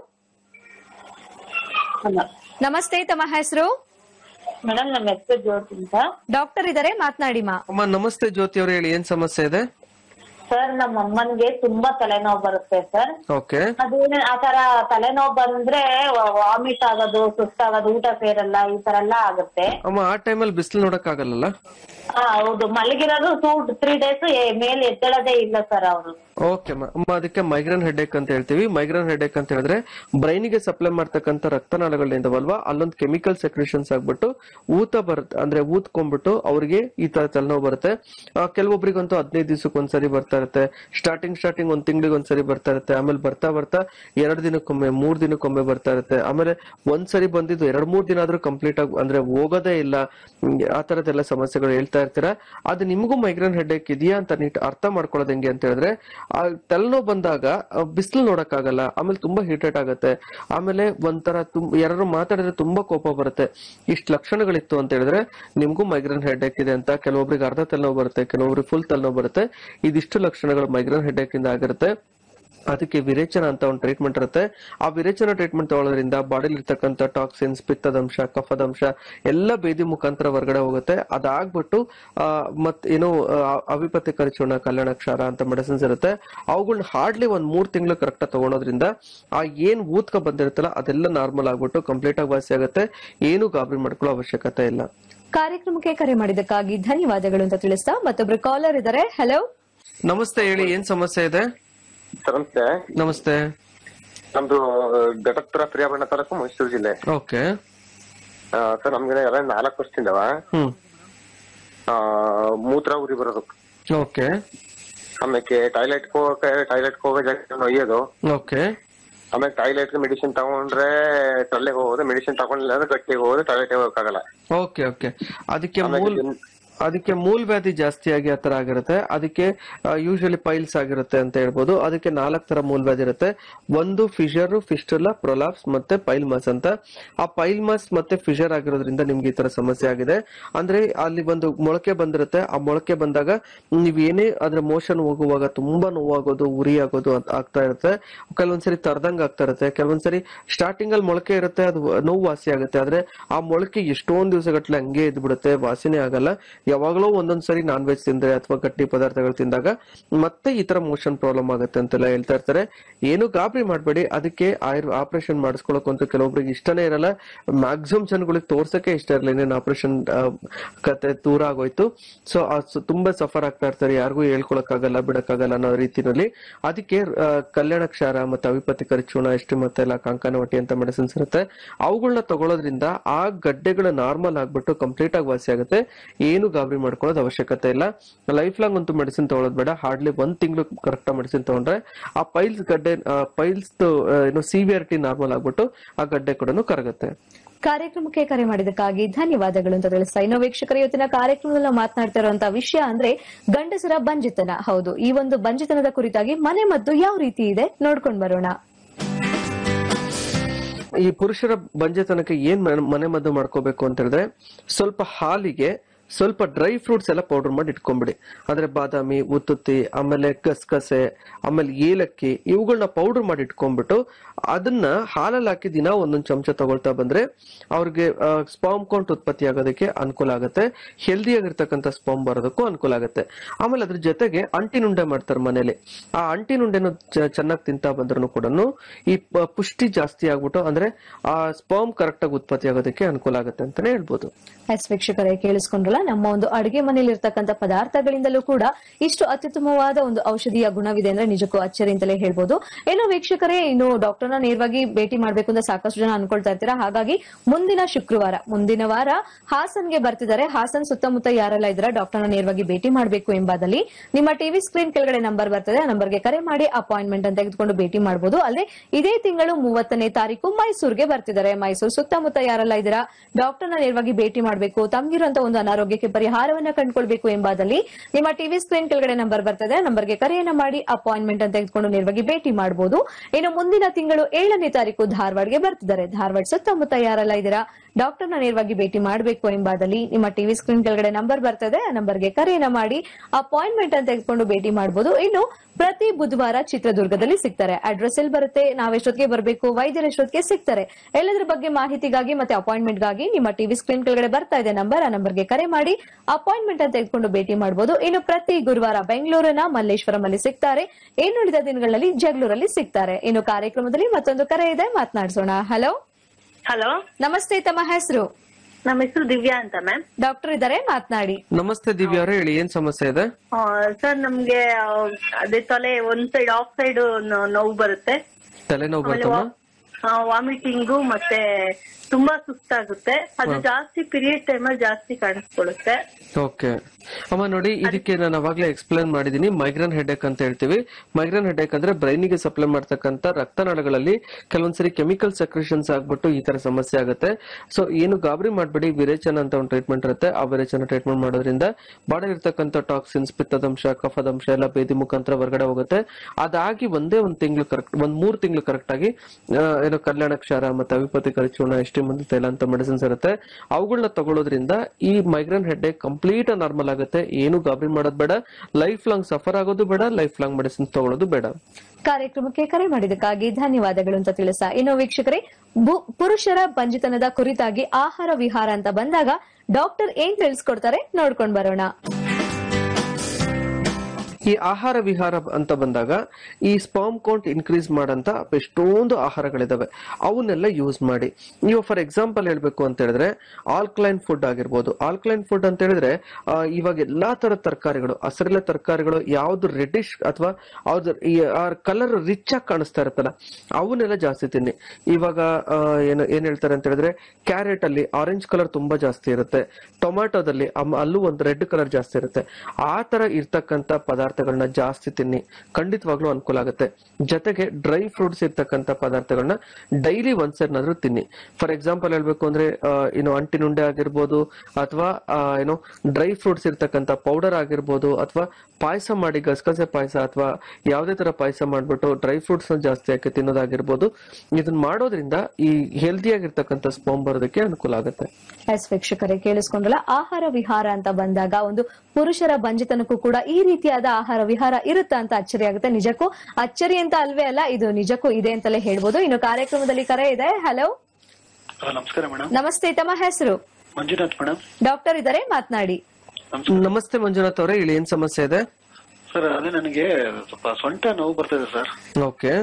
Speaker 1: ನಮಸ್ತೆ, ತಮ್ಮ ಹೆಸರು?
Speaker 3: ಮೇಡಮ್, ನಮ್ಮ ಹೆಸರು ಜ್ಯೋತಿ ಅಂತ.
Speaker 1: ಡಾಕ್ಟರ್ ಇದಾರೆ, ಮಾತನಾಡಿ ಮಾ.
Speaker 2: ಅಮ್ಮ ನಮಸ್ತೆ ಜ್ಯೋತಿ ಅವರು, ಹೇಳಿ ಏನ್ ಸಮಸ್ಯೆ ಇದೆ?
Speaker 3: ಸರ್, ನಮ್ಮ ಅಮ್ಮನ್ಗೆ ತುಂಬಾ ತಲೆನೋವು ಬರುತ್ತೆ ಸರ್.
Speaker 2: ಓಕೆ.
Speaker 3: ಅದೇನ ಆತರ ತಲೆನೋವು ಬಂದ್ರೆ ವಾಮಿಟ್ ಆಗೋದು, ಸುಸ್ತಾಗೋದು, ಊಟ ಸೇರಲ್ಲ, ಈ ತರ ಎಲ್ಲ ಆಗುತ್ತೆ.
Speaker 2: ಅಮ್ಮ ಆ ಟೈಮಲ್ಲಿ ಬಿಸಿಲು ನೋಡಕ್ ಆಗಲ್ಲ?
Speaker 3: ಹೌದು, ಮಲಗಿರೋದು 2-3 ಡೇಸ್ ಮೇಲೆ ಎದ್ದೇಳೋದೇ ಇಲ್ಲ ಸರ್ ಅವರು.
Speaker 2: ಓಕೆ ಅಮ್ಮ, ಅದಕ್ಕೆ ಮೈಗ್ರೇನ್ ಹೆಡ್ಏಕ್ ಅಂತ ಹೇಳ್ತೀವಿ. ಮೈಗ್ರೇನ್ ಹೆಡ್ಏಕ್ ಅಂತ ಹೇಳಿದ್ರೆ ಬ್ರೈನ್ಗೆ ಸಪ್ಲೈ ಮಾಡ್ತಕ್ಕಂಥ ರಕ್ತನಾಳಗಳಿಂದವಲ್ವಾ, ಅಲ್ಲೊಂದು ಕೆಮಿಕಲ್ ಸೆಕ್ರೇಷನ್ಸ್ ಆಗ್ಬಿಟ್ಟು ಊತ ಬರುತ್ತೆ, ಅಂದ್ರೆ ಊದ್ಕೊಂಡ್ಬಿಟ್ಟು ಅವ್ರಿಗೆ ಈ ತರ ತಲೆನೋವು ಬರುತ್ತೆ. ಕೆಲವೊಬ್ರಿಗಂತೂ 15 ದಿವಸಕ್ಕೆ ಒಂದ್ಸರಿ ಬರ್ತಾ ಇರುತ್ತೆ. ಸ್ಟಾರ್ಟಿಂಗ್ 1 ತಿಂಗಳಿಗೆ ಒಂದ್ಸರಿ ಬರ್ತಾ ಇರುತ್ತೆ. ಆಮೇಲೆ ಬರ್ತಾ 2 ದಿನಕ್ಕೊಮ್ಮೆ, 3 ದಿನಕ್ಕೊಮ್ಮೆ ಬರ್ತಾ ಇರುತ್ತೆ. ಆಮೇಲೆ ಒಂದ್ಸರಿ ಬಂದಿದ್ದು 2-3 ದಿನ ಆದ್ರೂ ಕಂಪ್ಲೀಟ್ ಆಗಿ ಅಂದ್ರೆ ಹೋಗೋದೇ ಇಲ್ಲ. ಆ ತರದೆಲ್ಲ ಸಮಸ್ಯೆಗಳು ಹೇಳ್ತಾ ಇರ್ತೀರಾ. ಅದು ನಿಮಗೂ ಮೈಗ್ರೇನ್ ಹೆಡ್ಏಕ್ ಇದೆಯಾ ಅಂತ ಅರ್ಥ ಮಾಡ್ಕೊಳ್ಳೋದು ಹೆಂಗೆ ಅಂತ ಹೇಳಿದ್ರೆ, ಆ ತಲೆನೋವು ಬಂದಾಗ ಬಿಸಿಲು ನೋಡಕ್ ಆಗಲ್ಲ, ಆಮೇಲೆ ತುಂಬಾ ಹೀಟೆಡ್ ಆಗುತ್ತೆ, ಆಮೇಲೆ ಒಂಥರ ಯಾರು ಮಾತಾಡಿದ್ರೆ ತುಂಬಾ ಕೋಪ ಬರುತ್ತೆ. ಇಷ್ಟು ಲಕ್ಷಣಗಳಿತ್ತು ಅಂತ ಹೇಳಿದ್ರೆ ನಿಮ್ಗೂ ಮೈಗ್ರೇನ್ ಹೆಡ್ಏಕ್ ಇದೆ ಅಂತ. ಕೆಲವೊಬ್ರಿಗೆ ಅರ್ಧ ತಲೆನೋವು ಬರುತ್ತೆ, ಕೆಲವೊಬ್ರಿಗೆ ಫುಲ್ ತಲೆನೋವು ಬರುತ್ತೆ. ಇದಿಷ್ಟು ಲಕ್ಷಣಗಳು ಮೈಗ್ರೇನ್ ಹೆಡ್ಏಕ್ ಇಂದ ಆಗಿರುತ್ತೆ. ಅದಕ್ಕೆ ವಿರೇಚನ ಅಂತ ಒಂದು ಟ್ರೀಟ್ಮೆಂಟ್ ಇರುತ್ತೆ. ಆ ವಿರೇಚನ ಟ್ರೀಟ್ಮೆಂಟ್ ತಗೊಳ್ಳೋದ್ರಿಂದ ಬಾಡಿಲಿ ಇರ್ತಕ್ಕಂಥ ಟಾಕ್ಸಿನ್ಸ್, ಪಿತ್ತದಂಶ, ಕಫದಂಶ ಎಲ್ಲ ಬೇದಿ ಮುಖಾಂತರ ಹೊರಗಡೆ ಹೋಗುತ್ತೆ. ಅದಾಗ್ಬಿಟ್ಟು ಮತ್ತೇನು ಅವಿಪತ್ತಿ ಕರಿಚೂರ್ಣ, ಕಲ್ಯಾಣಕ್ಷಾರ ಅಂತ ಮೆಡಿಸಿನ್ಸ್ ಇರುತ್ತೆ. ಅವುಗಳನ್ನ ಹಾರ್ಡ್ಲಿ 3 ತಿಂಗಳು ಕರೆಕ್ಟ್ ಆಗಿ ತಗೊಳೋದ್ರಿಂದ ಆ ಏನ್ ಊದ್ಕ ಬಂದಿರುತ್ತಲ್ಲ ಅದೆಲ್ಲ ನಾರ್ಮಲ್ ಆಗ್ಬಿಟ್ಟು ಕಂಪ್ಲೀಟ್ ಆಗಿ ವಾಸಿ ಆಗುತ್ತೆ. ಏನು ಗಾಬರಿ ಮಾಡ್ಕೊಳ್ಳೋ ಅವಶ್ಯಕತೆ ಇಲ್ಲ.
Speaker 1: ಕಾರ್ಯಕ್ರಮಕ್ಕೆ ಕರೆ ಮಾಡಿದ್ದಕ್ಕಾಗಿ ಧನ್ಯವಾದಗಳು ಅಂತ ತಿಳಿಸ್ತಾ ಮತ್ತೊಬ್ರು ಕಾಲರ್ ಇದ್ದಾರೆ. ಹಲೋ,
Speaker 2: ನಮಸ್ತೆ, ಹೇಳಿ ಏನ್ ಸಮಸ್ಯೆ ಇದೆ?
Speaker 4: ಸರ್ ನಮಸ್ತೆ.
Speaker 2: ನಮಸ್ತೆ.
Speaker 4: ನಮ್ದು ಘಟಕಪುರ ಪ್ರಿಯಾಬಣ್ಣ ತಾಲೂಕು, ಮೈಸೂರು ಜಿಲ್ಲೆ.
Speaker 2: ಓಕೆ
Speaker 4: ಸರ್ ನಮ್ಗೆ ಎಲ್ಲ 4 ವರ್ಷದಿಂದವ ಮೂತ್ರ ಉರಿ ಬರೋದು.
Speaker 2: ಓಕೆ.
Speaker 4: ಆಮೇಲೆ ಟಾಯ್ಲೆಟ್ ಹೋಗೋ ಜಾಗ ಒಯ್ಯೋದು.
Speaker 2: ಓಕೆ.
Speaker 4: ಆಮೇಲೆ ಟಾಯ್ಲೆಟ್ ಮೆಡಿಸಿನ್ ತಗೊಂಡ್ರೆ ತಲೆಗೆ ಹೋಗೋದು, ಮೆಡಿಸಿನ್ ತಗೊಂಡಿಲ್ಲ ಅಂದ್ರೆ ಗಟ್ಟಿಗೆ ಹೋಗೋದು, ಟಾಯ್ಲೆಟ್ ಹೋಗಕ್ಕಾಗಲ್ಲ.
Speaker 2: Okay okay. ಅದಕ್ಕೆ ಮೂಲವ್ಯಾಧಿ ಜಾಸ್ತಿಯಾಗಿ ಆತರ ಆಗಿರುತ್ತೆ. ಅದಕ್ಕೆ ಯೂಶಲಿ ಪೈಲ್ಸ್ ಆಗಿರುತ್ತೆ ಅಂತ ಹೇಳ್ಬೋದು. ಅದಕ್ಕೆ 4 ತರ ಮೂಲವ್ಯಾಧಿ ಇರುತ್ತೆ. ಒಂದು ಫಿಷರ್, ಫಿಸ್ಟುಲಾ, ಪ್ರೊಲಾಪ್ಸ್ ಮತ್ತೆ ಪೈಲ್ಮಾಸ್ ಅಂತ. ಆ ಪೈಲ್ಮಾಸ್ ಮತ್ತೆ ಫಿಷರ್ ಆಗಿರೋದ್ರಿಂದ ನಿಮ್ಗೆ ಈ ತರ ಸಮಸ್ಯೆ ಆಗಿದೆ. ಅಂದ್ರೆ ಅಲ್ಲಿ ಒಂದು ಮೊಳಕೆ ಬಂದಿರುತ್ತೆ. ಆ ಮೊಳಕೆ ಬಂದಾಗ ನೀವೇನೇ ಅದ್ರ ಮೋಷನ್ ಹೋಗುವಾಗ ತುಂಬಾ ನೋವಾಗೋದು, ಉರಿ ಆಗೋದು ಆಗ್ತಾ ಇರುತ್ತೆ. ಕೆಲವೊಂದ್ಸರಿ ತರದಂಗ್ ಆಗ್ತಾ ಇರುತ್ತೆ. ಕೆಲವೊಂದ್ಸರಿ ಸ್ಟಾರ್ಟಿಂಗ್ ಅಲ್ಲಿ ಮೊಳಕೆ ಇರುತ್ತೆ, ಅದು ನೋವು ವಾಸಿ ಆಗುತ್ತೆ. ಆದ್ರೆ ಆ ಮೊಳಕೆ ಎಷ್ಟೊಂದ್ ದಿವಸಗಟ್ಲೆ ಹಂಗೆ ಇದ್ಬಿಡುತ್ತೆ, ವಾಸಿನೇ ಆಗಲ್ಲ. ಯಾವಾಗಲೂ ಒಂದೊಂದ್ಸರಿ ನಾನ್ ವೆಜ್ ತಿಂದ್ರೆ ಅಥವಾ ಗಟ್ಟಿ ಪದಾರ್ಥಗಳು ತಿಂದಾಗ ಮತ್ತೆ ಈ ತರ ಮೋಷನ್ ಪ್ರಾಬ್ಲಮ್ ಆಗುತ್ತೆ ಅಂತೆಲ್ಲ ಹೇಳ್ತಾ ಇರ್ತಾರೆ. ಏನು ಗಾಬರಿ ಮಾಡ್ಬೇಡಿ. ಅದಕ್ಕೆ ಆಪರೇಷನ್ ಮಾಡಿಸ್ಕೊಳಕ್ಕಂತೂ ಕೆಲವೊಬ್ರಿಗೆ ಇಷ್ಟನೇ ಇರಲ್ಲ. ಮ್ಯಾಕ್ಸಿಮಮ್ ಜನಗಳಿಗೆ ತೋರ್ಸಕ್ಕೆ ಇಷ್ಟ ಇರಲ್ಲ. ಇನ್ನೇನು ಆಪರೇಷನ್ ಕತೆ ದೂರ ಆಗೋಯ್ತು. ಸೊ ತುಂಬಾ ಸಫರ್ ಆಗ್ತಾ ಇರ್ತಾರೆ. ಯಾರಿಗೂ ಹೇಳ್ಕೊಳಕ್ಕಾಗಲ್ಲ, ಬಿಡಕ್ಕಾಗಲ್ಲ ಅನ್ನೋ ರೀತಿನಲ್ಲಿ. ಅದಕ್ಕೆ ಕಲ್ಯಾಣಕ್ಷಾರ ಮತ್ತೆ ಅವಿಪತ್ತಿ ಕರಿಚೂರ್ಣ, ಮತ್ತೆಲ್ಲ ಕಾಂಕನವಟಿ ಅಂತ ಮೆಡಿಸಿನ್ಸ್ ಇರುತ್ತೆ. ಅವುಗಳನ್ನ ತಗೊಳ್ಳೋದ್ರಿಂದ ಆ ಗಡ್ಡೆಗಳು ನಾರ್ಮಲ್ ಆಗ್ಬಿಟ್ಟು ಕಂಪ್ಲೀಟ್ ಆಗಿ ವಾಸಿ ಆಗುತ್ತೆ. ಏನು ಗಾಬರಿ ಮಾಡ್ಕೊಳ್ಳೋದು ಅವಶ್ಯಕತೆ ಇಲ್ಲ. ಲೈಫ್ ಲಾಂಗ್ ಅಂತೂ ಮೆಡಿಸಿನ್ ತಗೊಳ್ಳೋದು ಬೇಡ. ಹಾರ್ಡ್ಲಿ 1 ತಿಂಗಳು ಕರೆಕ್ಟ್ ಮೆಡಿಸಿನ್ ತಗೊಂಡ್ರೆ ಆ ಪೈಲ್ಸ್ ಸಿವಿಯರಿಟಿ ನಾರ್ಮಲ್ ಆಗ್ಬಿಟ್ಟು ಆ ಗಡ್ಡೆ ಕೂಡ ಕರಗುತ್ತೆ.
Speaker 1: ಕಾರ್ಯಕ್ರಮಕ್ಕೆ ಕರೆ ಮಾಡಿದಕ್ಕಾಗಿ ಧನ್ಯವಾದಗಳು ಅಂತ ತಿಳಿಸ್ತಾ ಇನ್ನು ವೀಕ್ಷಕರ ಇವತ್ತಿನ ಕಾರ್ಯಕ್ರಮದಲ್ಲಿ ಮಾತನಾಡ್ತಾ ಇರುವಂತಹ ವಿಷಯ ಅಂದ್ರೆ ಗಂಡಸರ ಬಂಜಿತನ. ಹೌದು, ಈ ಒಂದು ಬಂಜಿತನದ ಕುರಿತಾಗಿ ಮನೆ ಮದ್ದು ಯಾವ ರೀತಿ ಇದೆ ನೋಡ್ಕೊಂಡ್ ಬರೋಣ.
Speaker 2: ಈ ಪುರುಷರ ಬಂಜೆತನಕ್ಕೆ ಏನ್ ಮನೆ ಮದ್ದು ಮಾಡ್ಕೋಬೇಕು ಅಂತ ಹೇಳಿದ್ರೆ, ಸ್ವಲ್ಪ ಹಾಲಿಗೆ ಸ್ವಲ್ಪ ಡ್ರೈ ಫ್ರೂಟ್ಸ್ ಎಲ್ಲ ಪೌಡರ್ ಮಾಡಿ ಇಟ್ಕೊಂಡ್ಬಿಡಿ. ಅಂದ್ರೆ ಬಾದಾಮಿ, ಉತ್ತುತ್ತಿ, ಆಮೇಲೆ ಗಸಗಸೆ, ಆಮೇಲೆ ಏಲಕ್ಕಿ, ಇವುಗಳನ್ನ ಪೌಡರ್ ಮಾಡಿ ಇಟ್ಕೊಂಡ್ಬಿಟ್ಟು ಅದನ್ನ ಹಾಲಲ್ಲಿ ಹಾಕಿ ದಿನ 1 ಚಮಚ ತಗೊಳ್ತಾ ಬಂದ್ರೆ ಅವ್ರಿಗೆ ಸ್ಪರ್ಮ್ ಕೌಂಟ್ ಉತ್ಪತ್ತಿ ಆಗೋದಕ್ಕೆ ಅನುಕೂಲ ಆಗುತ್ತೆ. ಹೆಲ್ದಿ ಆಗಿರ್ತಕ್ಕಂಥ ಸ್ಪರ್ಮ್ ಬರೋದಕ್ಕೂ ಅನುಕೂಲ ಆಗುತ್ತೆ. ಆಮೇಲೆ ಅದ್ರ ಜೊತೆಗೆ ಅಂಟಿನುಂಡೆ ಮಾಡ್ತಾರೆ ಮನೇಲಿ. ಆ ಅಂಟಿನುಂಡೆನು ಚೆನ್ನಾಗಿ ತಿಂತಾ ಬಂದ್ರು ಕೂಡ ಈ ಪುಷ್ಟಿ ಜಾಸ್ತಿ ಆಗ್ಬಿಟ್ಟು ಅಂದ್ರೆ ಆ ಸ್ಪರ್ಮ್ ಕರೆಕ್ಟ್ ಆಗಿ ಉತ್ಪತ್ತಿ ಆಗೋದಕ್ಕೆ ಅನುಕೂಲ ಆಗುತ್ತೆ ಅಂತಾನೆ ಹೇಳ್ಬೋದು.
Speaker 1: ವೀಕ್ಷಕರೇ ಕೇಳಿಸ್ಕೊಂಡ್ರಲ್ಲ, ನಮ್ಮ ಒಂದು ಅಡುಗೆ ಮನೆಯಲ್ಲಿ ಇರ್ತಕ್ಕಂಥ ಪದಾರ್ಥಗಳಿಂದಲೂ ಕೂಡ ಇಷ್ಟು ಅತ್ಯುತ್ತಮವಾದ ಒಂದು ಔಷಧೀಯ ಗುಣವಿದೆ ಅಂದ್ರೆ ನಿಜಕ್ಕೂ ಅಚ್ಚರಿ ಅಂತಲೇ ಹೇಳ್ಬೋದು. ಏನೋ ವೀಕ್ಷಕರೇ, ಇನ್ನು ಡಾಕ್ಟರ್ನ ನೇರವಾಗಿ ಭೇಟಿ ಮಾಡ್ಬೇಕು ಅಂತ ಸಾಕಷ್ಟು ಜನ ಅನ್ಕೊಳ್ತಾ ಇರ್ತೀರಾ. ಹಾಗಾಗಿ ಮುಂದಿನ ವಾರ ಹಾಸನ್ಗೆ ಬರ್ತಿದ್ದಾರೆ. ಹಾಸನ್ ಸುತ್ತಮುತ್ತ ಯಾರೆಲ್ಲ ಇದ್ದೀರಾ ಡಾಕ್ಟರ್ನ ನೇರವಾಗಿ ಭೇಟಿ ಮಾಡಬೇಕು ಎಂಬುದಲ್ಲಿ ನಿಮ್ಮ ಟಿವಿ ಸ್ಕ್ರೀನ್ ಕೆಳಗಡೆ ನಂಬರ್ ಬರ್ತದೆ. ಆ ನಂಬರ್ಗೆ ಕರೆ ಮಾಡಿ ಅಪಾಯಿಂಟ್ಮೆಂಟ್ ಅಂತ ತೆಗೆದುಕೊಂಡು ಭೇಟಿ ಮಾಡಬಹುದು. ಅಲ್ಲದೆ ಇದೇ ತಿಂಗಳು 30ನೇ ತಾರೀಕು ಮೈಸೂರಿಗೆ ಬರ್ತಿದ್ದಾರೆ. ಮೈಸೂರು ಸುತ್ತಮುತ್ತ ಯಾರೆಲ್ಲ ಇದ್ದೀರಾ ಡಾಕ್ಟರ್ನ ನೇರವಾಗಿ ಭೇಟಿ ಮಾಡಬೇಕು, ತಮ್ಗಿರುವಂತ ಒಂದು ಅನಾರೋಗ್ಯಕ್ಕೆ ಪರಿಹಾರವನ್ನ ಕಂಡುಕೊಳ್ಬೇಕು ಎಂಬುದಲ್ಲಿ ನಿಮ್ಮ ಟಿವಿ ಸ್ಕ್ರೀನ್ ಕೆಳಗಡೆ ನಂಬರ್ ಬರ್ತದೆ. ನಂಬರ್ಗೆ ಕರೆಯನ್ನ ಮಾಡಿ ಅಪಾಯಿಂಟ್ಮೆಂಟ್ ಅಂತ ತೆಗೆದುಕೊಂಡು ನೇರವಾಗಿ ಭೇಟಿ ಮಾಡಬಹುದು. ಇನ್ನು ಮುಂದಿನ ತಿಂಗಳು 7ನೇ ತಾರೀಕು ಧಾರವಾಡಗೆ ಬರ್ತಿದ್ದಾರೆ. ಧಾರವಾಡ ಸುತ್ತಮುತ್ತ ಯಾರೆಲ್ಲ ಇದ್ದೀರಾ ಡಾಕ್ಟರ್ನ ನೇರವಾಗಿ ಭೇಟಿ ಮಾಡಬೇಕು ಎಂಬುದಲ್ಲಿ ನಿಮ್ಮ ಟಿವಿ ಸ್ಕ್ರೀನ್ ಕೆಳಗಡೆ ನಂಬರ್ ಬರ್ತದೆ. ಆ ನಂಬರ್ಗೆ ಕರೆಯನ್ನ ಮಾಡಿ ಅಪಾಯಿಂಟ್ಮೆಂಟ್ ಅಂತ ತೆಗೆದುಕೊಂಡು ಭೇಟಿ ಮಾಡಬಹುದು. ಇನ್ನು ಪ್ರತಿ ಬುಧವಾರ ಚಿತ್ರದುರ್ಗದಲ್ಲಿ ಸಿಗ್ತಾರೆ. ಅಡ್ರೆಸ್ ಎಲ್ಲಿ ಬರುತ್ತೆ, ನಾವೆಷ್ಟೊತ್ತಿಗೆ ಬರಬೇಕು, ವೈದ್ಯರು ಎಷ್ಟೊತ್ತಿಗೆ ಸಿಗ್ತಾರೆ, ಎಲ್ಲದರ ಬಗ್ಗೆ ಮಾಹಿತಿಗಾಗಿ ಮತ್ತೆ ಅಪಾಯಿಂಟ್ಮೆಂಟ್ ಗಾಗಿ ನಿಮ್ಮ ಟಿವಿ ಸ್ಕ್ರೀನ್ ಕೆಳಗಡೆ ಬರ್ತಾ ಇದೆ ನಂಬರ್. ಆ ನಂಬರ್ಗೆ ಕರೆ ಮಾಡಿ ಅಪಾಯಿಂಟ್ಮೆಂಟ್ ಅಂತ ತೆಗೆದುಕೊಂಡು ಭೇಟಿ ಮಾಡಬಹುದು. ಇನ್ನು ಪ್ರತಿ ಗುರುವಾರ ಬೆಂಗಳೂರಿನ ಮಲ್ಲೇಶ್ವರಂ ಅಲ್ಲಿ ಸಿಗ್ತಾರೆ. ಇನ್ನುಳಿದ ದಿನಗಳಲ್ಲಿ ಜಗಳೂರಲ್ಲಿ ಸಿಗ್ತಾರೆ. ಇನ್ನು ಕಾರ್ಯಕ್ರಮದಲ್ಲಿ ಮತ್ತೊಂದು ಕರೆ ಇದೆ, ಮಾತನಾಡಿಸೋಣ. ಹಲೋ
Speaker 3: ಹಲೋ,
Speaker 1: ನಮಸ್ತೆ, ತಮ್ಮ ಹೆಸರು?
Speaker 3: ನಮ್ಮ ಹೆಸರು ದಿವ್ಯಾ ಅಂತ ಮ್ಯಾಮ್.
Speaker 1: ಡಾಕ್ಟರ್ ಇದ್ದಾರೆ, ಮಾತನಾಡಿ.
Speaker 2: ನಮಸ್ತೆ ದಿವ್ಯಾ ಅವರೇ, ಹೇಳಿ ಏನ್ ಸಮಸ್ಯೆ ಇದೆ?
Speaker 3: ಸರ್ ನಮ್ಗೆ ಅದೇ ತಲೆ ಆಫ್ ಸೈಡ್ ನೋವು ಬರುತ್ತೆ,
Speaker 2: ತಲೆನೋವು ಬರ್ತಮ್ಮ?
Speaker 3: ವಾಮಿಟಿಂಗು ಮತ್ತೆ ತುಂಬಾ ಸುಸ್ತಾಗುತ್ತೆ. ಅದು ಜಾಸ್ತಿ ಪೀರಿಯಡ್ ಟೈಮಲ್ಲಿ ಜಾಸ್ತಿ ಕಾಣಿಸ್ಕೊಳ್ಳುತ್ತೆ.
Speaker 2: ಓಕೆ ಅಮ್ಮ, ನೋಡಿ ಇದಕ್ಕೆ ನಾನು ಅವಾಗ್ಲೇ ಎಕ್ಸ್ಪ್ಲೇನ್ ಮಾಡಿದೀನಿ. ಮೈಗ್ರೇನ್ ಹೆಡ್ಏಕ್ ಅಂತ ಹೇಳ್ತೀವಿ. ಮೈಗ್ರೇನ್ ಹೆಡ್ಏಕ್ ಅಂದ್ರೆ ಬ್ರೈನಿಗೆ ಸಪ್ಲೈ ಮಾಡ್ತಕ್ಕಂಥ ರಕ್ತನಾಳಗಳಲ್ಲಿ ಕೆಲವೊಂದ್ಸರಿ ಕೆಮಿಕಲ್ ಸೆಕ್ರೇಷನ್ಸ್ ಆಗ್ಬಿಟ್ಟು ಈ ತರ ಸಮಸ್ಯೆ ಆಗುತ್ತೆ. ಸೊ ಏನು ಗಾಬರಿ ಮಾಡ್ಬೇಡಿ. ವಿರೇಚನ ಅಂತ ಒಂದು ಟ್ರೀಟ್ಮೆಂಟ್ ಇರುತ್ತೆ. ಆ ವಿರೇಚನ ಟ್ರೀಟ್ಮೆಂಟ್ ಮಾಡೋದ್ರಿಂದ ಬಾಡಿ ಇರ್ತಕ್ಕಂಥ ಟಾಕ್ಸಿನ್ಸ್, ಪಿತ್ತದಂಶ, ಕಫದಂಶ ಎಲ್ಲ ಬೇದಿ ಮುಖಾಂತರ ಹೊರಗಡೆ ಹೋಗುತ್ತೆ. ಅದಾಗಿ ಒಂದೇ 1 ತಿಂಗಳು ಕರೆಕ್ಟ್, 3 ತಿಂಗಳು ಕರೆಕ್ಟ್ ಆಗಿ ಏನು ಕಲ್ಯಾಣಕ್ಷಾರ ಮತ್ತೆ ಅವಿಪತ್ತಿ ಕರಿಚೂರ್ಣ, ಮಂದು ತೈಲ ಅಂತ ಮೆಡಿಸಿನ್ಸ್ ಇರುತ್ತೆ. ಅವುಗಳನ್ನ ತಗೊಳ್ಳೋದ್ರಿಂದ ಈ ಮೈಗ್ರೇನ್ ಹೆಡ್ಡೇಕ್ ಕಂಪ್ಲೀಟ್ ನಾರ್ಮಲ್ ಆಗುತ್ತೆ. ಏನು ಗಾಬರಿ ಮಾಡೋದು ಬೇಡ, ಲೈಫ್ ಲಾಂಗ್ ಸಫರ್ ಆಗೋದು ಬೇಡ, ಲೈಫ್ ಲಾಂಗ್ ಮೆಡಿಸಿನ್ಸ್ ತಗೊಳ್ಳೋದು ಬೇಡ.
Speaker 1: ಕಾರ್ಯಕ್ರಮಕ್ಕೆ ಕರೆ ಮಾಡಿದಕ್ಕಾಗಿ ಧನ್ಯವಾದಗಳು ಅಂತ ತಿಳಿಸ. ಇನ್ನು ವೀಕ್ಷಕರೇ, ಪುರುಷರ ಬಂಜಿತನದ ಕುರಿತಾಗಿ ಆಹಾರ ವಿಹಾರ ಅಂತ ಬಂದಾಗ ಡಾಕ್ಟರ್ ಏನ್ ತಿಳಿಸ್ಕೊಡ್ತಾರೆ ನೋಡ್ಕೊಂಡ್ ಬರೋಣ.
Speaker 2: ಈ ಆಹಾರ ವಿಹಾರ ಅಂತ ಬಂದಾಗ ಈ ಸ್ಪರ್ಮ್ ಕೌಂಟ್ ಇನ್ಕ್ರೀಸ್ ಮಾಡಂತ ಎಷ್ಟೊಂದು ಆಹಾರಗಳಿದಾವೆ, ಅವನ್ನೆಲ್ಲ ಯೂಸ್ ಮಾಡಿ. ನೀವು ಫಾರ್ ಎಕ್ಸಾಂಪಲ್ ಹೇಳ್ಬೇಕು ಅಂತ ಹೇಳಿದ್ರೆ ಆಲ್ಕಲೈನ್ ಫುಡ್ ಆಗಿರ್ಬೋದು. ಆಲ್ಕಲೈನ್ ಫುಡ್ ಅಂತ ಹೇಳಿದ್ರೆ ಇವಾಗ ಎಲ್ಲಾ ತರ ತರಕಾರಿಗಳು, ಹಸಿರೆಲೆ ತರಕಾರಿಗಳು, ಯಾವ್ದು ರೆಡಿಶ್ ಅಥವಾ ಕಲರ್ ರಿಚ್ ಆಗಿ ಕಾಣಿಸ್ತಾ ಇರುತ್ತಲ್ಲ ಅವನ್ನೆಲ್ಲ ಜಾಸ್ತಿ ತಿನ್ನಿ. ಇವಾಗ ಏನ್ ಹೇಳ್ತಾರೆ ಅಂತ ಹೇಳಿದ್ರೆ ಕ್ಯಾರೆಟ್ ಅಲ್ಲಿ ಆರೆಂಜ್ ಕಲರ್ ತುಂಬಾ ಜಾಸ್ತಿ ಇರುತ್ತೆ, ಟೊಮ್ಯಾಟೋದಲ್ಲಿ ಅಲ್ಲೂ ಒಂದು ರೆಡ್ ಕಲರ್ ಜಾಸ್ತಿ ಇರುತ್ತೆ. ಆ ತರ ಇರ್ತಕ್ಕಂತ ಪದಾರ್ಥಗಳನ್ನ ಜಾಸ್ತಿ ತಿನ್ನಿ, ಖಂಡಿತವಾಗ್ಲೂ ಅನುಕೂಲ ಆಗುತ್ತೆ. ಜೊತೆಗೆ ಡ್ರೈ ಫ್ರೂಟ್ಸ್ ಇರ್ತಕ್ಕಂಥ ಪದಾರ್ಥಗಳನ್ನ ಡೈಲಿ ಒಂದ್ಸರಿನಾದ್ರೂ ತಿನ್ನಿ. ಫಾರ್ ಎಕ್ಸಾಂಪಲ್ ಹೇಳ್ಬೇಕು ಅಂದ್ರೆ ಅಂಟಿನುಂಡೆ ಆಗಿರ್ಬೋದು, ಅಥವಾ ಡ್ರೈ ಫ್ರೂಟ್ಸ್ ಇರ್ತಕ್ಕಂಥ ಪೌಡರ್ ಆಗಿರ್ಬೋದು, ಅಥವಾ ಪಾಯಸ ಮಾಡಿ ಗಸಗಸೆ ಪಾಯಸ ಅಥವಾ ಯಾವ್ದೇ ತರ ಪಾಯಸ ಮಾಡ್ಬಿಟ್ಟು ಡ್ರೈ ಫ್ರೂಟ್ಸ್ ನ ಜಾಸ್ತಿ ಹಾಕಿ ತಿನ್ನೋದಾಗಿರ್ಬೋದು. ಇದನ್ನ ಮಾಡೋದ್ರಿಂದ ಈ ಹೆಲ್ದಿ ಆಗಿರ್ತಕ್ಕಂಥ ಸ್ಪರ್ಮ್ ಬರೋದಕ್ಕೆ ಅನುಕೂಲ ಆಗುತ್ತೆ.
Speaker 1: ಎಸ್ ವೀಕ್ಷಕರೇ, ಕೇಳಿಸ್ಕೊಂಡ್ರಲ್ಲ, ಆಹಾರ ವಿಹಾರ ಅಂತ ಬಂದಾಗ ಒಂದು ಪುರುಷರ ಬಂಜಿತನಕ್ಕೂ ಕೂಡ ಈ ರೀತಿಯಾದ ಆಹಾರ ವಿಹಾರ ಇರುತ್ತಾ ಅಂತ ಅಚ್ಚರಿ ಆಗುತ್ತೆ. ನಿಜಕ್ಕೂ ಅಚ್ಚರಿ ಅಂತ ಅಲ್ವೇ ಅಲ್ಲ, ಇದು ನಿಜಕ್ಕೂ ಇದೆ ಅಂತಲೇ ಹೇಳ್ಬೋದು. ಇನ್ನು ಕಾರ್ಯಕ್ರಮದಲ್ಲಿ ಕರೆ ಇದೆ. ಹಲೋ,
Speaker 5: ನಮಸ್ಕಾರ ಮೇಡಮ್.
Speaker 1: ನಮಸ್ತೆ, ತಮ್ಮ ಹೆಸರು?
Speaker 5: ಮಂಜುನಾಥ್ ಮೇಡಮ್.
Speaker 1: ಡಾಕ್ಟರ್ ಇದ್ದಾರೆ, ಮಾತನಾಡಿ.
Speaker 2: ನಮಸ್ತೆ ಮಂಜುನಾಥ್ ಅವರೇ, ಹೇಳಿ, ಏನ್ ಸಮಸ್ಯೆ ಇದೆ?
Speaker 5: ಸರ್, ಅದೇ ನನಗೆ ಸ್ವಲ್ಪ ಸೊಂಟ ನೋವು ಬರ್ತಿದೆ ಸರ್.
Speaker 2: ಓಕೆ.